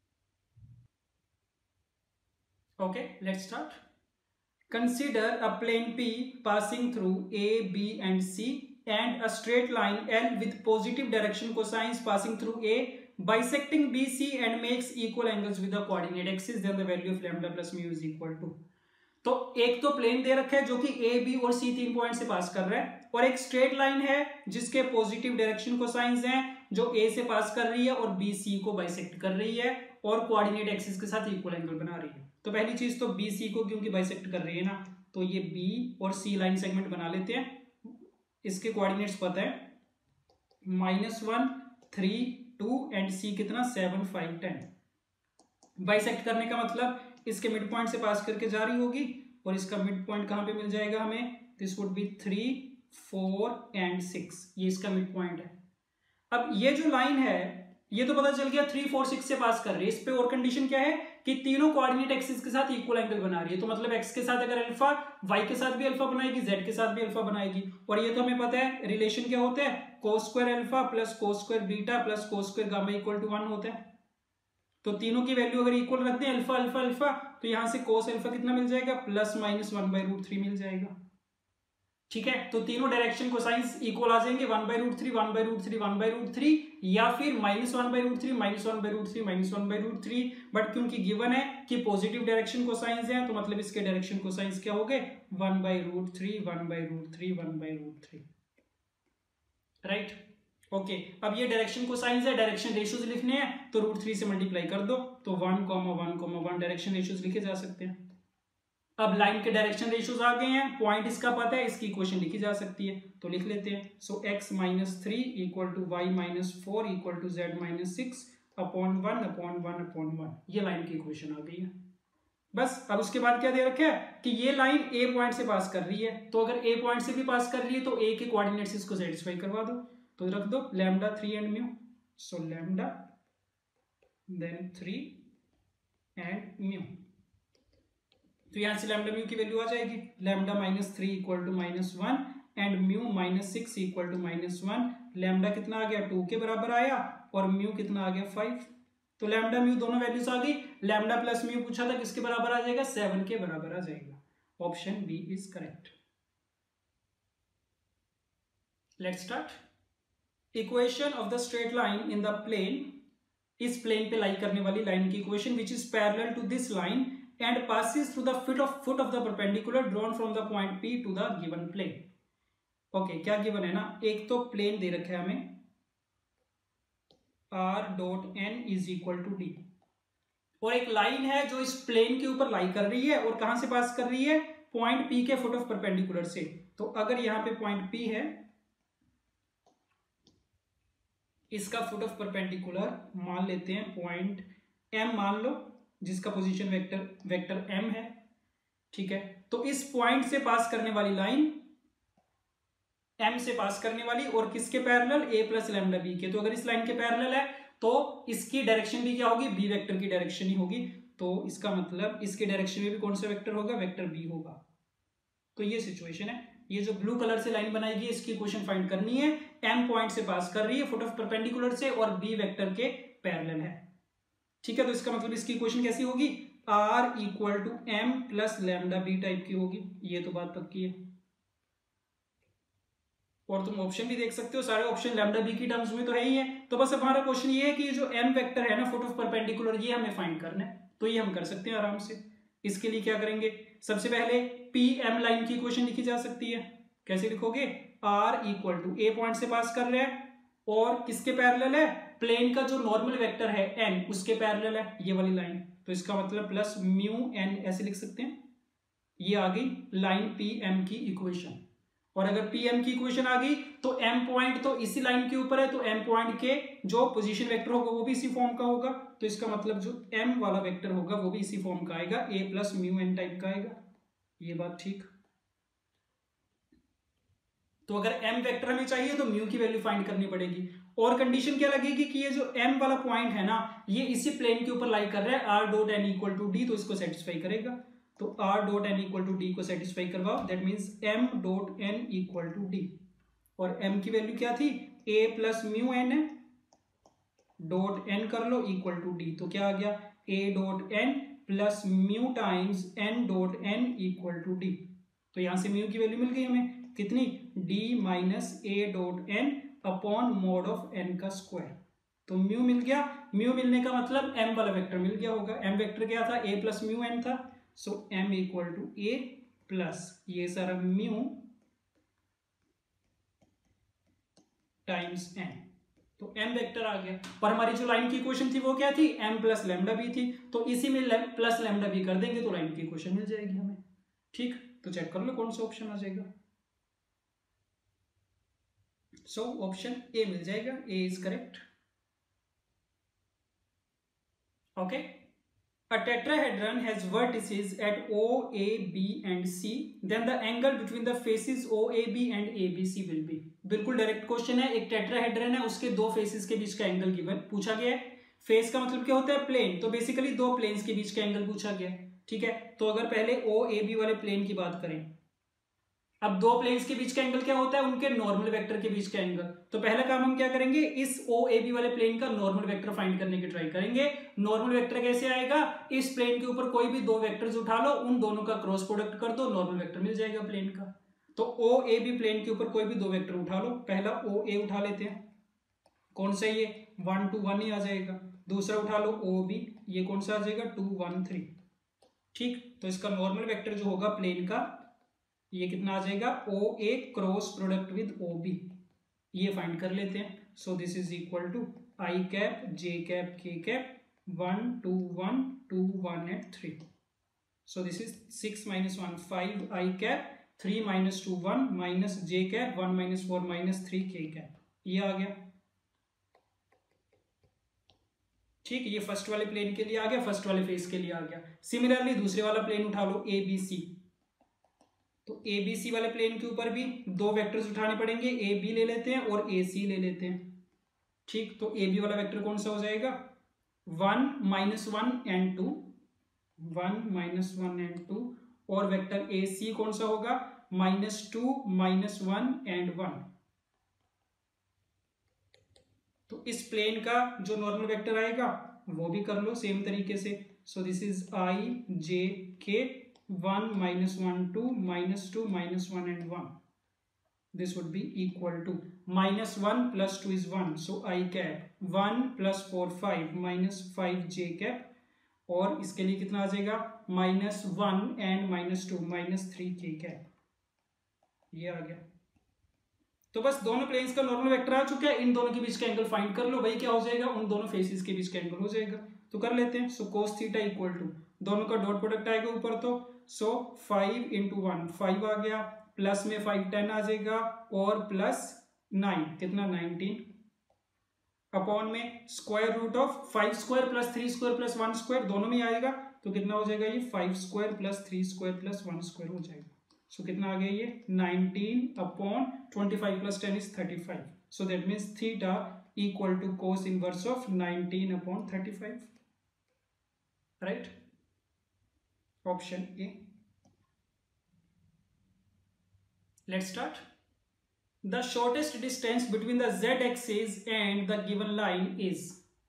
Okay, let's start. Consider a plane P passing through A, B and C and a straight line L with positive direction cosines passing through A, bisecting B C and makes equal angles with the coordinate axis, then the value of lambda plus mu is equal to। तो एक तो प्लेन दे रखा है जो कि A, B और C तीन पॉइंट से पास कर रहा है, और एक स्ट्रेट लाइन है जिसके पॉजिटिव डायरेक्शन कोसाइंस हैं जो A से पास कर रही है और B C को बाइसेक्ट कर रही है और कोऑर्डिनेट एक्सिस के साथ इक्वल एंगल बना रही है। तो पहली चीज तो बी सी को क्योंकि बाइसेक्ट कर रही है ना, तो ये बी और सी लाइन सेगमेंट बना लेते हैं। इसके कोऑर्डिनेट्स पता है, minus one, three, two and C कितना, सेवन, फाइव, टेन। बाइसेक्ट करने का मतलब इसके मिड पॉइंट से पास करके जा रही होगी और इसका मिड पॉइंट कहाँ पे मिल जाएगा हमें, this would be three, four and six, ये इसका मिड पॉइंट है। अब ये जो लाइन है ये तो पता चल गया थ्री, फोर, सिक्स से पास कर रही है, इस पे और कंडीशन क्या है कि तीनों कोऑर्डिनेट एक्सिस के साथ इक्वल एंगल बना रही है, तो मतलब एक्स के साथ अगर अल्फा, वाई के साथ भी अल्फा बनाएगी, जेड के साथ भी अल्फा बनाएगी, और ये तो हमें पता है रिलेशन क्या होता है, cos square alpha plus cos square beta plus cos square gamma equal to one होता है। तो तीनों की वैल्यू अगर इक्वल रख दें अल्फा अल्फा अल्फा, तो यहां से कोस अल्फा कितना मिल जाएगा, plus minus one by root three मिल जाएगा, ठीक है। तो तीनों डायरेक्शन को साइंस इक्वल आ जाएंगे, one by root three, one by root three, one by root three, या फिर minus one by root three, minus one by root three, minus one by root three. But क्योंकि गिवन है कि पॉजिटिव डायरेक्शन को साइंस है, तो मतलब इसके डायरेक्शन को साइंस क्या हो गए, one by root three, one by root three, one by root three, right. Okay, अब ये डायरेक्शन को साइंस है, डायरेक्शन रेशियोज लिखने हैं तो रूट थ्री से मल्टीप्लाई कर दो, तो one comma one comma one direction ratios लिखे जा सकते हैं। अब लाइन के डायरेक्शन रेशियोज आ गए हैं, पॉइंट इसका पता है, इसकी इक्वेशन लिखी जा सकती है, तो लिख लेते हैं। So x minus three equal to Y minus four equal to Z minus six upon one upon one upon one, ये लाइन की इक्वेशन आ गई है। बस अब उसके बाद क्या दे रखा है कि ये लाइन ए पॉइंट से पास कर रही है, तो अगर ए पॉइंट से भी पास कर रही है तो ए के कोऑर्डिनेट्स इसको सेटिस्फाई करवा दो, तो रख दो lambda three and mu, so lambda then three and mu, तो यहां से लैम्डा म्यू की वैल्यू आ जाएगी, lambda minus three equal to minus one and mu minus six equal to minus one. Lambda कितना आ गया, टू के बराबर आया, और म्यू कितना आ गया, फाइव। तो लैम्डा म्यू दोनों वैल्यूज आ गई, लैम्डा प्लस म्यू पूछा था किसके बराबर आ जाएगा, सेवन के बराबर आ जाएगा, option B is correct. Let's start. Equation of the straight line in the plane, इस प्लेन पे लाई करने वाली लाइन की equation which is parallel to this line and passes through the foot of foot of the perpendicular drawn from the point P to the given plane। Okay, क्या गिवन है ना, एक तो प्लेन दे रखा है हमें r dot n is equal to D, और एक लाइन है जो इस प्लेन के ऊपर लाई कर रही है और कहां से पास कर रही है, पॉइंट P के फुट ऑफ परपेंडिकुलर से। तो अगर यहां पे पॉइंट P है, इसका फुट ऑफ परपेंडिकुलर मान लेते हैं पॉइंट M मान लो, जिसका पोजीशन वेक्टर वेक्टर m है, ठीक है। तो इस पॉइंट से पास करने वाली लाइन m से पास करने वाली और किसके parallel, a plus lambda b के, तो अगर इस लाइन के पैरेलल है तो इसकी डायरेक्शन भी क्या होगी, b वेक्टर की डायरेक्शन ही होगी, तो इसका मतलब इसके डायरेक्शन में भी कौन सा वेक्टर होगा, वेक्टर b होगा। तो ये सिचुएशन है, ये जो ब्लू कलर से लाइन बनाएगी इसकी इक्वेशन फाइंड करनी है, m पॉइंट से पास कर रही है फुट ऑफ परपेंडिकुलर से और b वेक्टर के पैरेलल है, ठीक है। तो इसका मतलब इसकी इक्वेशन कैसी होगी, r equal to m plus lambda b type की होगी, ये तो बात पक्की है। और तुम ऑप्शन भी देख सकते हो, सारे ऑप्शन लैम्डा बी की टर्म्स में तो है ही है। तो बस हमारा क्वेश्चन ये है कि जो एम वेक्टर है ना फुट ऑफ परपेंडिकुलर, ये हमें फाइंड करना है, तो ये हम कर सकते हैं आराम से। इसके लिए क्या करेंगे, सबसे पहले पी एम लाइन की इक्वेशन लिखी जा सकती है। कैसे लिखोगे, R equal to A point से पास कर रहे हैं और किसके पैरेलल है, प्लेन का जो नॉर्मल वेक्टर है एन उसके पैरेलल है ये वाली लाइन, तो इसका मतलब प्लस म्यू एन ऐसे लिख सकते हैं। ये आ गई लाइन पी एम की इक्वेशन। और अगर पी एम की इक्वेशन आ गई तो एम पॉइंट तो इसी लाइन के ऊपर है, तो एम पॉइंट के जो पोजीशन वेक्टर होगा वो भी इसी फॉर्म का होगा, तो इसका मतलब जो एम वाला वेक्टर होगा वो भी इसी फॉर्म का आएगा, A plus mu N type का आएगा। ये बात ठीक। तो अगर m वेक्टर हमें चाहिए तो म्यू की वैल्यू फाइंड करनी पड़ेगी। और कंडीशन क्या लगेगी कि ये जो m वाला पॉइंट है ना ये इसी प्लेन के ऊपर लाई कर रहा है, r dot n equal to D, तो इसको सेटिस्फाई करेगा। तो r dot n equal to D को सेटिस्फाई करवाओ, that means m dot n equal to D. और m की वैल्यू क्या थी, a प्लस म्यू एन है, डॉट n कर लो इक्वल टू डी, तो क्या आ गया a dot n plus mu times n dot n equal to D. तो यहां से म्यू की वैल्यू मिल गई हमें कितनी, d minus A dot N upon mod of n का स्क्वायर। तो म्यू मिल गया, म्यू मिलने का मतलब m वाला वेक्टर मिल गया होगा। m वेक्टर क्या था, a प्लस म्यू n था, so m equal to a plus ये सारा म्यू टाइम्स n, तो m वेक्टर आ गया। पर हमारी जो लाइन की इक्वेशन थी वो क्या थी, m प्लस लैम्डा बी थी, तो इसी में प्लस लैम्डा बी कर देंगे तो लाइन की इक्वेशन मिल जाएगी हमें। ठीक, तो चेक कर लो कौन सा ऑप्शन आ जाएगा। सो ऑप्शन ए मिल जाएगा, A is correct. Okay, a tetrahedron has vertices at O, A, B and C, then the angle between the faces O, A, B and A, B, C will be। बिल्कुल डायरेक्ट क्वेश्चन है, एक टेट्राहेड्रन है उसके दो फेसेस के बीच का एंगल गिवन पूछा गया है। फेस का मतलब क्या होता है, प्लेन, तो बेसिकली दो प्लेन्स के बीच का एंगल पूछा गया है। ठीक है, तो अगर पहले O, A, B वाले प्लेन की बात करें, अब दो प्लेन्स के बीच का एंगल क्या होता है, उनके नॉर्मल वेक्टर के बीच का एंगल। तो पहला काम हम क्या करेंगे, इस O A B वाले प्लेन का नॉर्मल वेक्टर फाइंड करने की ट्राई करेंगे। नॉर्मल वेक्टर कैसे आएगा, इस प्लेन के ऊपर कोई भी दो वेक्टर्स उठा लो, उन दोनों का क्रॉस प्रोडक्ट कर दो, नॉर्मल वेक्टर मिल जाएगा प्लेन का। तो O A B प्लेन के ऊपर कोई भी दो वेक्टर उठा लो, पहला O A उठा लेते हैं, कौन सा ये वन टू वन ही आ जाएगा। दूसरा उठा लो O B, ये कौन सा आ जाएगा टू वन थ्री। ठीक, तो इसका नॉर्मल वेक्टर जो होगा प्लेन का ये कितना आ जाएगा, O A cross product with O B, ये फाइंड कर लेते हैं। So this is equal to I cap J cap के cap one two one two one eight three. So this is six minus one five I cap, three minus two one minus J cap, one minus four minus three K cap, ये आ गया। ठीक, ये फर्स्ट वाले प्लेन के लिए आ गया, फर्स्ट वाले फेस के लिए आ गया। सिमिलरली दूसरे वाला प्लेन उठा लो ए बी सी, तो ए बी सी वाले प्लेन के ऊपर भी दो वेक्टर्स उठाने पड़ेंगे, ए बी ले लेते हैं और ए सी ले लेते हैं। ठीक, तो ए बी वाला वेक्टर कौन सा हो जाएगा, one minus one and two, one minus one and two, और वेक्टर ए सी कौन सा होगा, minus two minus one and one. तो इस प्लेन का जो नॉर्मल वेक्टर आएगा वो भी कर लो सेम तरीके से। सो this is I J K one minus one two minus two minus one and one, this would be equal to minus one plus two is one, so I cap one plus four five minus five j cap, और इसके लिए कितना आ जाएगा minus one and minus two minus three K cap, ये आ गया। तो बस दोनों प्लेन्स का नॉर्मल वेक्टर आ चुका है, इन दोनों के बीच का एंगल फाइंड कर लो, वही क्या हो जाएगा, उन दोनों फेसेस के बीच का एंगल हो जाएगा। तो कर लेते हैं। So cos theta equal to, दोनों का डॉट प्रोडक्ट आएगा ऊपर, तो so five into one five आ गया, प्लस में फाइव टेन आ जाएगा, और प्लस नाइन कितना नाइनटीन, अपॉन में square root of five square plus three square plus one square दोनों में आएगा, तो कितना हो जाएगा ये five square plus three square plus one square हो जाएगा। सो so, कितना आ गया ये nineteen upon twenty five plus ten is thirty five, so that means theta equal to cos inverse of nineteen upon thirty five, right, option A. Let's start. The shortest distance between the z-axis and the given line is,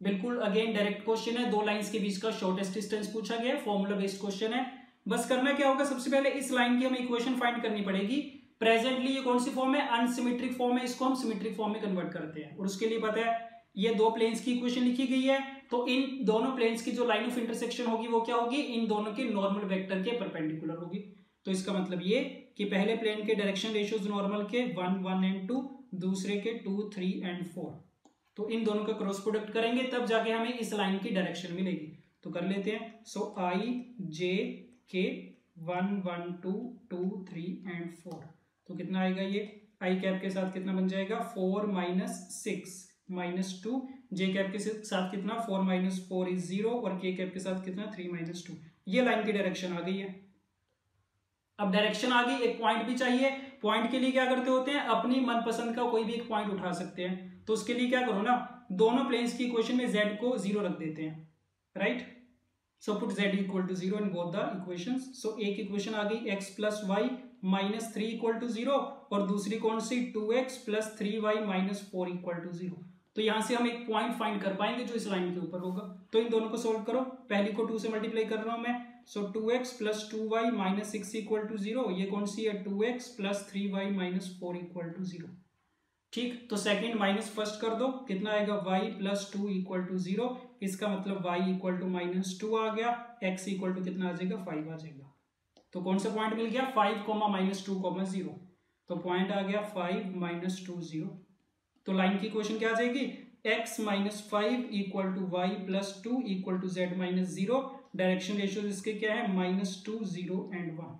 बिल्कुल अगेन डायरेक्ट क्वेश्चन है, दो लाइंस के बीच का शॉर्टेस्ट डिस्टेंस पूछा गया है, फॉर्मूला बेस्ड क्वेश्चन है। बस करना क्या होगा, सबसे पहले इस लाइन की हमें इक्वेशन फाइंड करनी पड़ेगी। प्रेजेंटली ये कौन सी फॉर्म है, अनसिमेट्रिक फॉर्म है, इसको हम सिमेट्रिक फॉर्म में कन्वर्ट करते हैं। और उसके लिए पता है ये दो प्लेन्स की इक्वेशन लिखी गई है, तो इन दोनों प्लेन्स की जो लाइन ऑफ इंटरसेक्शन होगी वो क्या होगी, इन दोनों के नॉर्मल वेक्टर के परपेंडिकुलर होगी। तो इसका मतलब ये कि पहले प्लेन के डायरेक्शन रेशियोज नॉर्मल के वन वन एंड टू, दूसरे के टू थ्री एंड फोर, तो इन दोनों का क्रॉस प्रोडक्ट करेंगे तब जाके हमें इस लाइन की डायरेक्शन मिलेगी। तो कर लेते हैं। सो I J K one one two two three and four, तो कितना आएगा ये, आई कैप के साथ कितना बन जाएगा, four minus six minus two, J cap के साथ कितना, four minus four is zero, और के कैप के साथ कितना, थ्री माइनस टू। ये लाइन की डायरेक्शन आ गई है। अब डायरेक्शन आ गई, एक पॉइंट भी चाहिए। पॉइंट के लिए क्या करते होते हैं, अपनी मनपसंद का कोई भी एक पॉइंट उठा सकते हैं। तो उसके लिए क्या करो ना, दोनों प्लेन्स की इक्वेशन में z को जीरो रख देते हैं, right. So put z equal to zero in both the equations. सो एक इक्वेशन आ गई x plus Y minus three equal to zero, और दूसरी कौन सी, two X plus three Y minus four equal to zero. तो यहां से हम एक पॉइंट फाइंड कर पाएंगे जो इस लाइन के ऊपर होगा। तो इन दोनों को सोल्व करो, पहली को टू से मल्टीप्लाई कर रहा हूं मैं। So two X plus two Y minus six equal to zero, ये कौन सी है, two X plus three Y minus four equal to zero. ठीक, तो सेकंड माइनस फर्स्ट कर दो, कितना आएगा, y plus two equal to zero. इसका मतलब y equal to minus two आ गया, x इक्वल टू कितना आ जाएगा, फाइव आ जाएगा। तो कौन सा पॉइंट मिल गया, five comma minus two comma zero. तो पॉइंट आ गया फाइव माइनस टू जीरो। तो लाइन की इक्वेशन क्या आ जाएगी, x minus five equal to Y plus two equal to Z minus zero. Direction ratio इसके क्या है, minus two zero and one.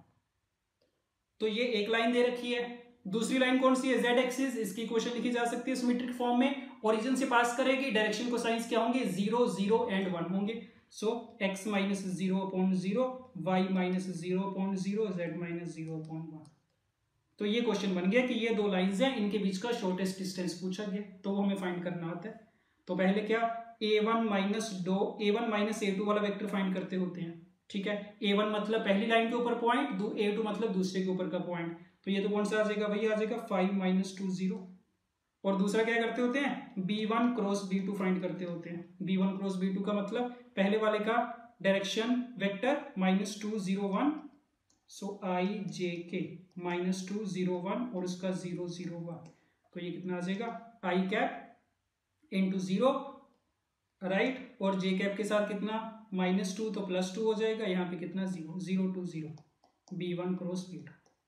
तो ये एक लाइन दे रखी है। दूसरी लाइन कौन सी है, z एक्सिस, इसकी इक्वेशन लिखी जा सकती है सिमेट्रिक फॉर्म में। ओरिजिन से पास करेगी, डायरेक्शन को साइंस क्या होंगे, जीरो जीरो एंड वन होंगे। So x minus zero upon zero, Y minus zero upon zero, Z minus zero upon one. तो ये क्वेश्चन बन गया कि ये दो लाइंस हैं, इनके बीच का शॉर्टेस्ट डिस्टेंस पूछा गया, तो वो हमें फाइंड करना आता है। तो पहले क्या, ए वन माइनस दो A one minus A two वाला वेक्टर फाइंड करते होते हैं, ठीक है। ए वन मतलब पहली लाइन के ऊपर पॉइंट, ए टू मतलब दूसरे के ऊपर का पॉइंट। तो ये तो कौन सा आ जाएगा भैया, आ जाएगा फाइव माइनस टू जीरो। और दूसरा क्या करते होते हैं, B one cross B two find करते होते हैं। B one cross B two का मतलब पहले वाले का direction vector minus two zero one, so I J K minus two zero one, और उसका जीरो जीरो वन। तो ये कितना आ जाएगा, I cap into zero, right, और जे कैप के साथ कितना, माइनस टू, तो प्लस टू हो जाएगा। यहाँ पे कितना, zero, zero two zero, B one cross B two.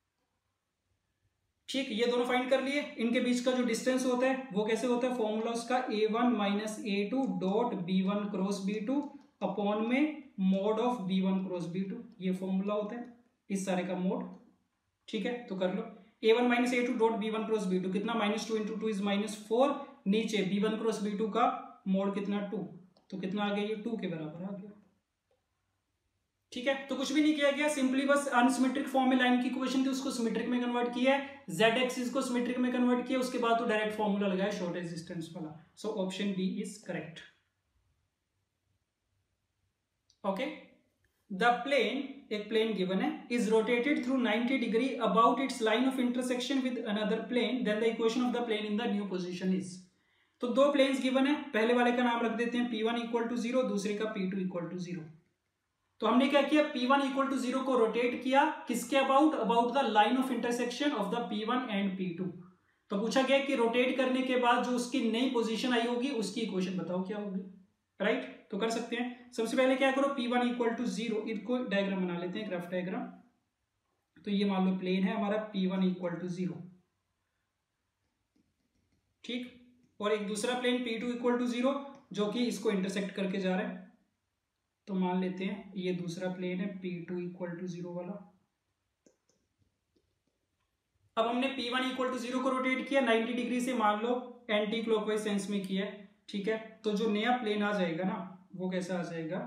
ठीक, ये दोनों फाइंड कर लिए। इनके बीच का जो डिस्टेंस होता है वो कैसे होता है, फॉर्मूला उसका A one minus A two dot B one cross B two upon में mod of B one cross B two. ये फॉर्मूला होता है इस सारे का मोड, ठीक है। तो कर लो, A one minus A two dot B one cross B two कितना, minus two into two is minus four, नीचे B one cross B two का मोड कितना, टू, तो कितना आ गया, ये टू के बराबर आ गया, ठीक है। तो कुछ भी नहीं किया गया, सिंपली बस अनसिमेट्रिक फॉर्म में लाइन की इक्वेशन थी, उसको सिमेट्रिक में कन्वर्ट किया है, z एक्सिस को सिमेट्रिक में कन्वर्ट किया, उसके बाद तो डायरेक्ट फॉर्मूला लगाया शॉर्टेस्ट डिस्टेंस वाला। So option B is correct. Okay, the plane, एक प्लेन गिवन है, is rotated through ninety degree about its line of intersection with another plane, then the equation of the plane in the new position is. तो दो प्लेन्स गिवन है, पहले वाले का नाम रख देते हैं P one equal to zero, दूसरे का P two equal to zero. तो हमने क्या किया, P one equal to zero को रोटेट किया, किसके about, about the line of intersection of the P one and P two. तो पूछा गया कि रोटेट करने के बाद जो उसकी नई पोजीशन आई होगी उसकी इक्वेशन बताओ क्या होगी, राइट। तो कर सकते हैं, सबसे पहले क्या करो, P one equal to zero, इसको डायग्राम बना लेते हैं, ग्राफ डायग्राम। तो ये मान लो प्लेन है हमारा P one equal to zero, ठीक, और एक दूसरा plane P two equal to zero जो कि इसको इंटरसेक्ट करके जा रहा है। तो मान लेते हैं ये दूसरा प्लेन है P two equal to zero वाला। अब हमने P one equal to zero को रोटेट किया नाइंटी डिग्री से, मान लो एंटी क्लॉकवाइज सेंस में किया, ठीक है। तो जो नया प्लेन आ जाएगा ना वो कैसा आ जाएगा,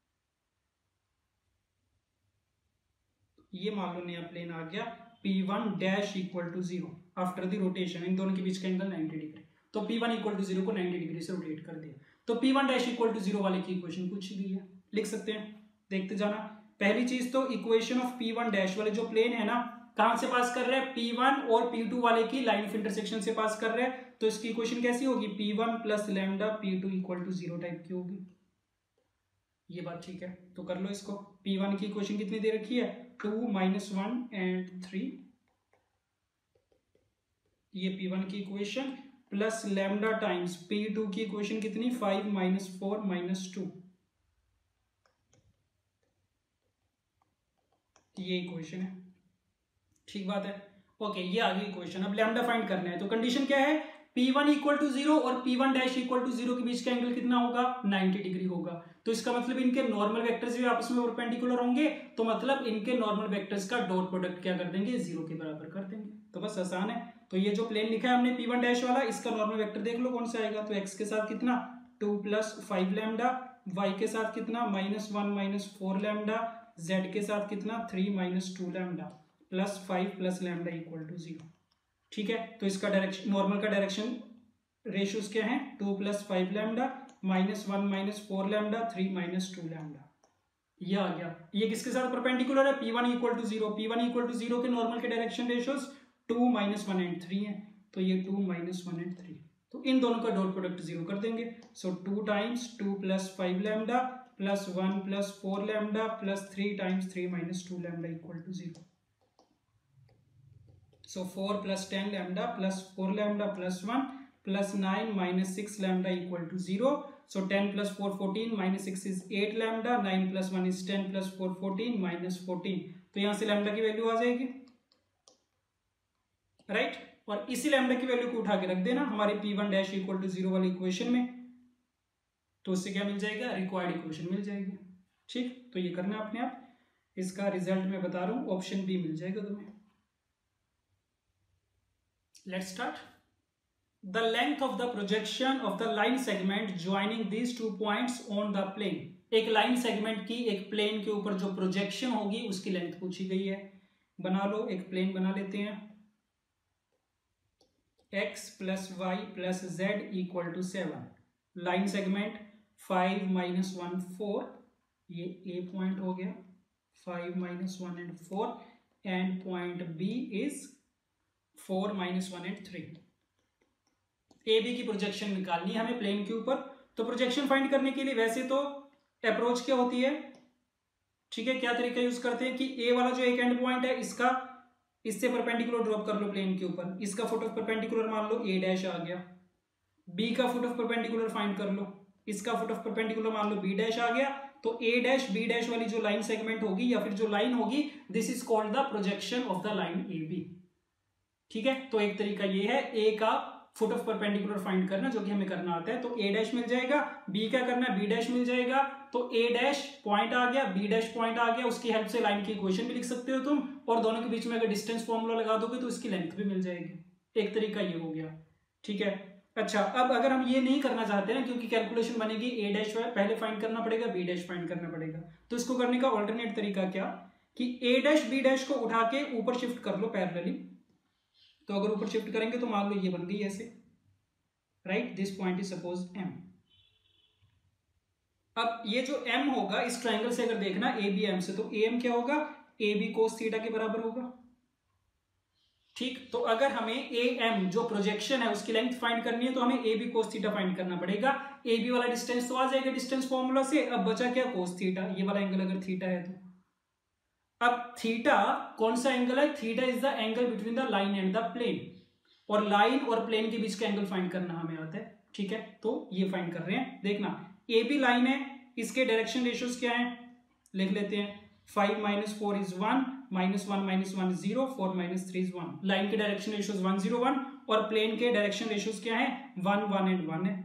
ये मान लो नया प्लेन आ गया P one dash equal to zero after the rotation, इन दोनों के बीच का एंगल नाइंटी डिग्री। तो P one equal to zero को नाइंटी डिग्री से रोटेट कर दिया, तो P one dash equal to zero वाले की इक्वेशन पूछी गई है, लिख सकते हैं, देखते जाना। पहली चीज तो equation of P one dash वाले जो प्लेन है ना कहां से पास कर रहे हैं, पी वन और पी टू वाले की लाइन ऑफ इंटरसेक्शन से पास कर रहे हैं, तो इसकी इक्वेशन कैसी होगी, P one plus lambda P two equal to zero type की होगी। ये बात ठीक है, तो कर लो इसको। पी वन की इक्वेशन कितनी दे रखी है, two minus one and three, ये पी वन की equation, plus lambda times P two की इक्वेशन कितनी, five minus four minus two, ये इक्वेशन है। ठीक बात है, ओके, ये आ गई इक्वेशन। अब लैम्डा फाइंड करना है, तो कंडीशन क्या है, P one equal to zero और P one dash equal to zero के बीच का एंगल कितना होगा, नाइंटी डिग्री होगा। तो इसका मतलब इनके नॉर्मल वेक्टर्स भी आपस में परपेंडिकुलर होंगे, तो मतलब इनके नॉर्मल वेक्टर्स का डॉट प्रोडक्ट क्या कर देंगे, जीरो के बराबर कर देंगे। तो बस आसान है। तो ये जो प्लेन लिखा है हमने पी वन डैश वाला, इसका नॉर्मल वेक्टर देख लो कौन सा आएगा। तो एक्स के साथ कितना, two plus five lambda, y के साथ कितना, minus one minus four lambda, z के साथ कितना, three minus two lambda, plus five plus lambda equal to zero. ठीक है, तो इसका डायरेक्शन, नॉर्मल का डायरेक्शन रेशियोज क्या है, two plus five lambda, minus one minus four lambda, three minus two lambda, ये आ गया। ये किसके साथ परपेंडिकुलर है, P one equal to zero. P one equal to zero के नॉर्मल के direction ratios two minus one and three है, तो ये two minus one and three, तो इन दोनों का डॉट प्रोडक्ट जीरो कर देंगे। So two times two plus five lambda plus one plus four lambda plus three times three minus two lambda equal to zero. So four plus ten lambda plus four lambda plus one plus nine minus six lambda equal to zero. So ten plus four fourteen minus six is eight lambda, nine plus one is ten plus four fourteen minus fourteen, तो यहां से लैम्डा की वैल्यू आ जाएगी, राइट right? और इसी लैम्डा की वैल्यू को उठा के रख देना हमारे P one dash equal to zero वाली इक्वेशन में, तो उससे क्या मिल जाएगा, रिक्वायर्ड इक्वेशन मिल जाएगी। ठीक, तो ये करना अपने आप, इसका रिजल्ट मैं बता रहा हूं, ऑप्शन बी मिल जाएगा तुम्हें। Let's start. The length of the projection of the line segment joining these two points on the plane. एक लाइन सेगमेंट की एक प्लेन के ऊपर जो प्रोजेक्शन होगी उसकी लेंथ पूछी गई है। बना लो, एक प्लेन बना लेते हैं, x plus y plus z equal to seven, line segment five minus one four, ये ए पॉइंट हो गया, five minus one and four, and point B is four minus one and three. A B की प्रोजेक्शन निकालनी है हमें प्लेन के ऊपर। तो प्रोजेक्शन फाइंड करने के लिए वैसे तो अप्रोच क्या होती है, ठीक है, क्या तरीका यूज करते हैं कि ए वाला जो एक एंड पॉइंट है इसका, इससे परपेंडिकुलर ड्रॉप कर लो प्लेन के ऊपर, इसका फुट ऑफ परपेंडिकुलर मान लो ए डैश आ गया, बी का फुट ऑफ परपेंडिकुलर फाइंड कर लो, इसका फुट ऑफ परपेंडिकुलर मान लो बी डैश आ गया, तो ए डैश बी डैश वाली जो लाइन सेगमेंट होगी या फिर जो लाइन होगी, this is called the projection of the line A B. ठीक है, तो एक तरीका ये है ए का फुट ऑफ परपेंडिकुलर फाइंड करना, जो कि हमें करना आता है। तो ए डैश मिल जाएगा, बी क्या करना है, बी डैश मिल जाएगा, तो ए डैश पॉइंट आ गया, बी डैश पॉइंट आ गया, उसकी हेल्प से लाइन की इक्वेशन भी लिख सकते हो तुम, और दोनों के बीच में अगर डिस्टेंस फॉर्मूला लगा दोगे तो इसकी लेंथ भी मिल जाएगी। एक तरीका ये हो गया, ठीक है। अच्छा, अब अगर हम ये नहीं करना चाहते हैं, क्योंकि कैलकुलेशन बनेगी ए डैश पहले फाइंड करना पड़ेगा, बी डैश फाइंड करना पड़ेगा, तो इसको करने का ऑल्टरनेट तरीका क्या, कि ए डैश बी डैश को उठा के ऊपर शिफ्ट कर लो पैरेलली। तो अगर ऊपर शिफ्ट करेंगे तो मान लो ये बन गई ऐसे, right, this point is suppose M. अब ये जो m होगा इस ट्रायंगल से अगर देखना ए बी एम से, तो ए एम क्या होगा, ए बी कोस थीटा के बराबर होगा। ठीक, तो अगर हमें ए एम जो प्रोजेक्शन है उसकी लेंथ फाइंड करनी है तो हमें A B cos theta find करना पड़ेगा। ए बी वाला डिस्टेंस तो आ जाएगा डिस्टेंस फॉर्मूला से, अब बचा क्या, कोस थीटा, ये वाला एंगल अगर थीटा है तो। अब थीटा कौन सा एंगल है, theta is the angle between the line and the plane, और लाइन और प्लेन के बीच का एंगल फाइंड करना हमें आता है। ठीक है, तो ये फाइंड कर रहे हैं, देखना ए बी लाइन है, इसके डायरेक्शन रेशियोज क्या है, लिख लेते हैं, five minus four is one, minus one minus one zero, four minus three is one. Line के direction ratios one zero one, और प्लेन के डायरेक्शन रेशियोज क्या है, वन वन एंड वन है।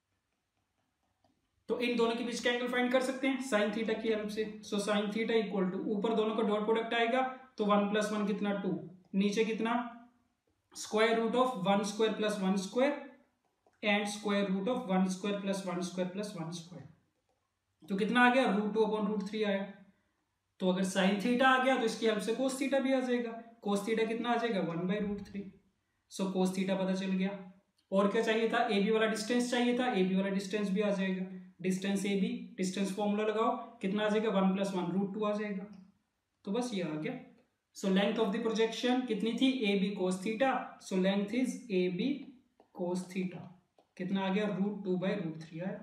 तो इन दोनों के बीच का एंगल फाइंड कर सकते हैं साइन थीटा की हेल्प से। So sine theta equal to, ऊपर दोनों का डॉट प्रोडक्ट आएगा, तो वन प्लस वन कितना, टू, नीचे कितना, square root of one square plus one square and square root of one square plus one square plus one square, तो कितना आ गया, root two upon root three आया। तो अगर साइन थीटा आ गया तो इसकी हेल्प से कोस थीटा भी आ जाएगा, कोस थीटा कितना आ जाएगा, one by root three. So cos theta पता चल गया। और क्या चाहिए था, ए बी वाला डिस्टेंस चाहिए था, ए बी वाला डिस्टेंस भी आ जाएगा, distance A B, distance formula लगाओ, कितना आ जाएगा, one plus one root two आ जाएगा। तो बस ये आ गया, so length of the projection कितनी थी, A B cos theta, so length is A B cos theta, कितना आ गया, root two by root three आया,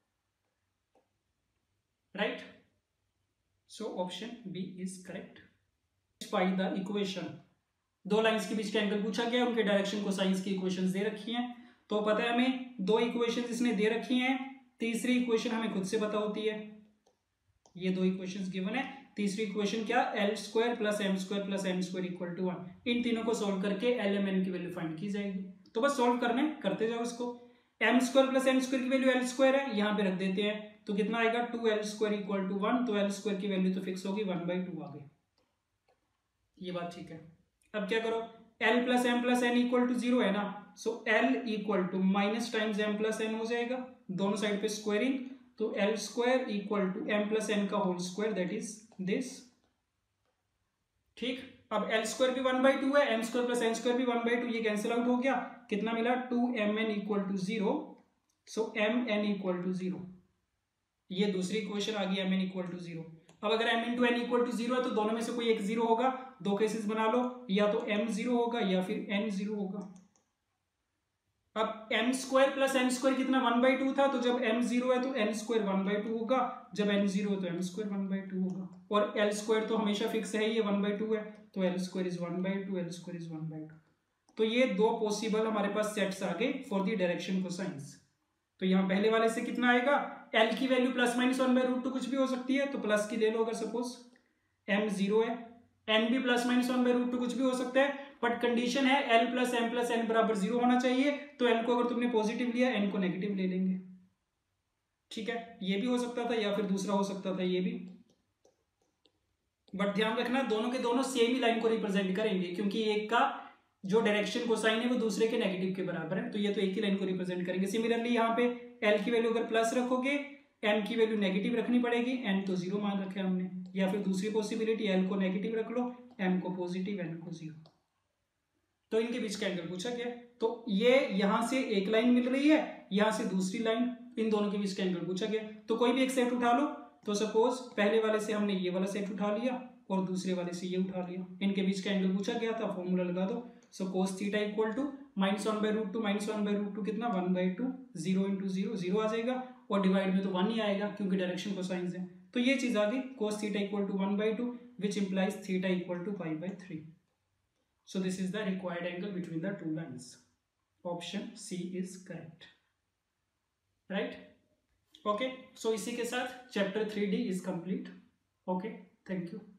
right. So option B is correct. Find the equation, दो लाइंस के बीच का एंगल पूछा गया, उनके डायरेक्शन को साइंस की इक्वेशंस दे रखी हैं, तो पता है हमें दो इक्वेशंस इसने दे रखी हैं, तीसरी इक्वेशन हमें खुद से पता होती है, ये दो इक्वेशंस गिवन है, तीसरी इक्वेशन क्या, l square plus m square plus n square equal to one, इन तीनों को सोल्व करके एल एम एन की वैल्यू फाइंड की जाएगी, तो बस सोल्व करने करते जाओ इसको। M square plus m square की वैल्यू एल स्क्वायर है, यहाँ पे रख देते हैं, तो कितना आएगा, two l square equal to one, तो एल स्क्वायर की वैल्यू तो फिक्स होगी, वन बाई टू आ गई, ये बात ठीक है। अब क्या करो, l plus m plus n equal to zero है ना, so l equal to minus times m plus n हो जाएगा, दोनों साइड पे स्क्वायरिंग, तो l square equal to m plus n का whole square, that is this, ठीक। अब एल स्क्वायर भी वन बाई टू है, m square plus n square भी वन बाई टू, ये कैंसिल आउट हो गया, कितना मिला, two m n equal to zero, so m n equal to zero, ये दूसरी इक्वेशन आ गई, m n equal to zero. अब अगर m into n equal to zero है तो दोनों में से कोई एक जीरो होगा, दो केसेस बना लो, या तो m जीरो होगा या फिर n जीरो होगा। अब m square plus n square कितना, वन बाई टू था, तो जब m जीरो है तो n square one by two होगा, जब n जीरो है तो m square one by two होगा, और l स्क्वायर तो हमेशा फिक्स है, ये वन बाई टू है, तो l square is one by two, l square is one by two. तो ये दो पॉसिबल हमारे पास सेट्स आ गए फॉर द डायरेक्शन कोसाइंस। तो यहाँ पहले वाले से कितना आएगा, एल की value plus minus one by root two कुछ भी हो सकती है, तो प्लस की ले लो अगर सपोज, एम जीरो है, एन भी plus minus one by root two कुछ भी हो सकता है, बट कंडीशन है l plus m plus n बराबर जीरो होना चाहिए, तो एल को अगर तुमने पॉजिटिव लिया, एन को नेगेटिव ले लेंगे, ठीक है। ये भी हो सकता था या फिर दूसरा हो सकता था ये भी, बट ध्यान रखना दोनों के दोनों सेम ही लाइन को रिप्रेजेंट करेंगे, क्योंकि एक का जो डायरेक्शन कोसाइन है वो दूसरे के नेगेटिव के बराबर है, तो ये तो एक ही लाइन को रिप्रेजेंट करेंगे। सिमिलरली यहाँ पे एल की वैल्यू अगर प्लस रखोगे, एम की वैल्यू नेगेटिव रखनी पड़ेगी, एन तो जीरो मान रखे हमने, या फिर दूसरी पॉसिबिलिटी एल को नेगेटिव रख लो, एम को पॉजिटिव, एन को जीरो, तो इनके बीच का एंगल पूछा गया। तो ये यहां से एक लाइन मिल रही है, यहां से दूसरी लाइन, इन दोनों के बीच का एंगल पूछा गया। तो कोई भी एक सेट उठा लो, तो सपोज पहले वाले से हमने ये वाला सेट उठा लिया और दूसरे वाले से ये उठा लिया, इनके बीच का एंगल पूछा गया था, फॉर्मूला लगा दो, so cos theta equal to minus one by root two, minus one by root two कितना, one by two, zero into zero zero आ जाएगा, और डिवाइड में तो वन ही आएगा क्योंकि डायरेक्शन कोसाइंस है, तो ये चीज आ गई, cos theta equal to one by two, which implies theta equal to five by three. So this is the required angle between the two lines. Option C is correct. Right? Okay. So इसी के साथ chapter three D is complete. Okay. Thank you.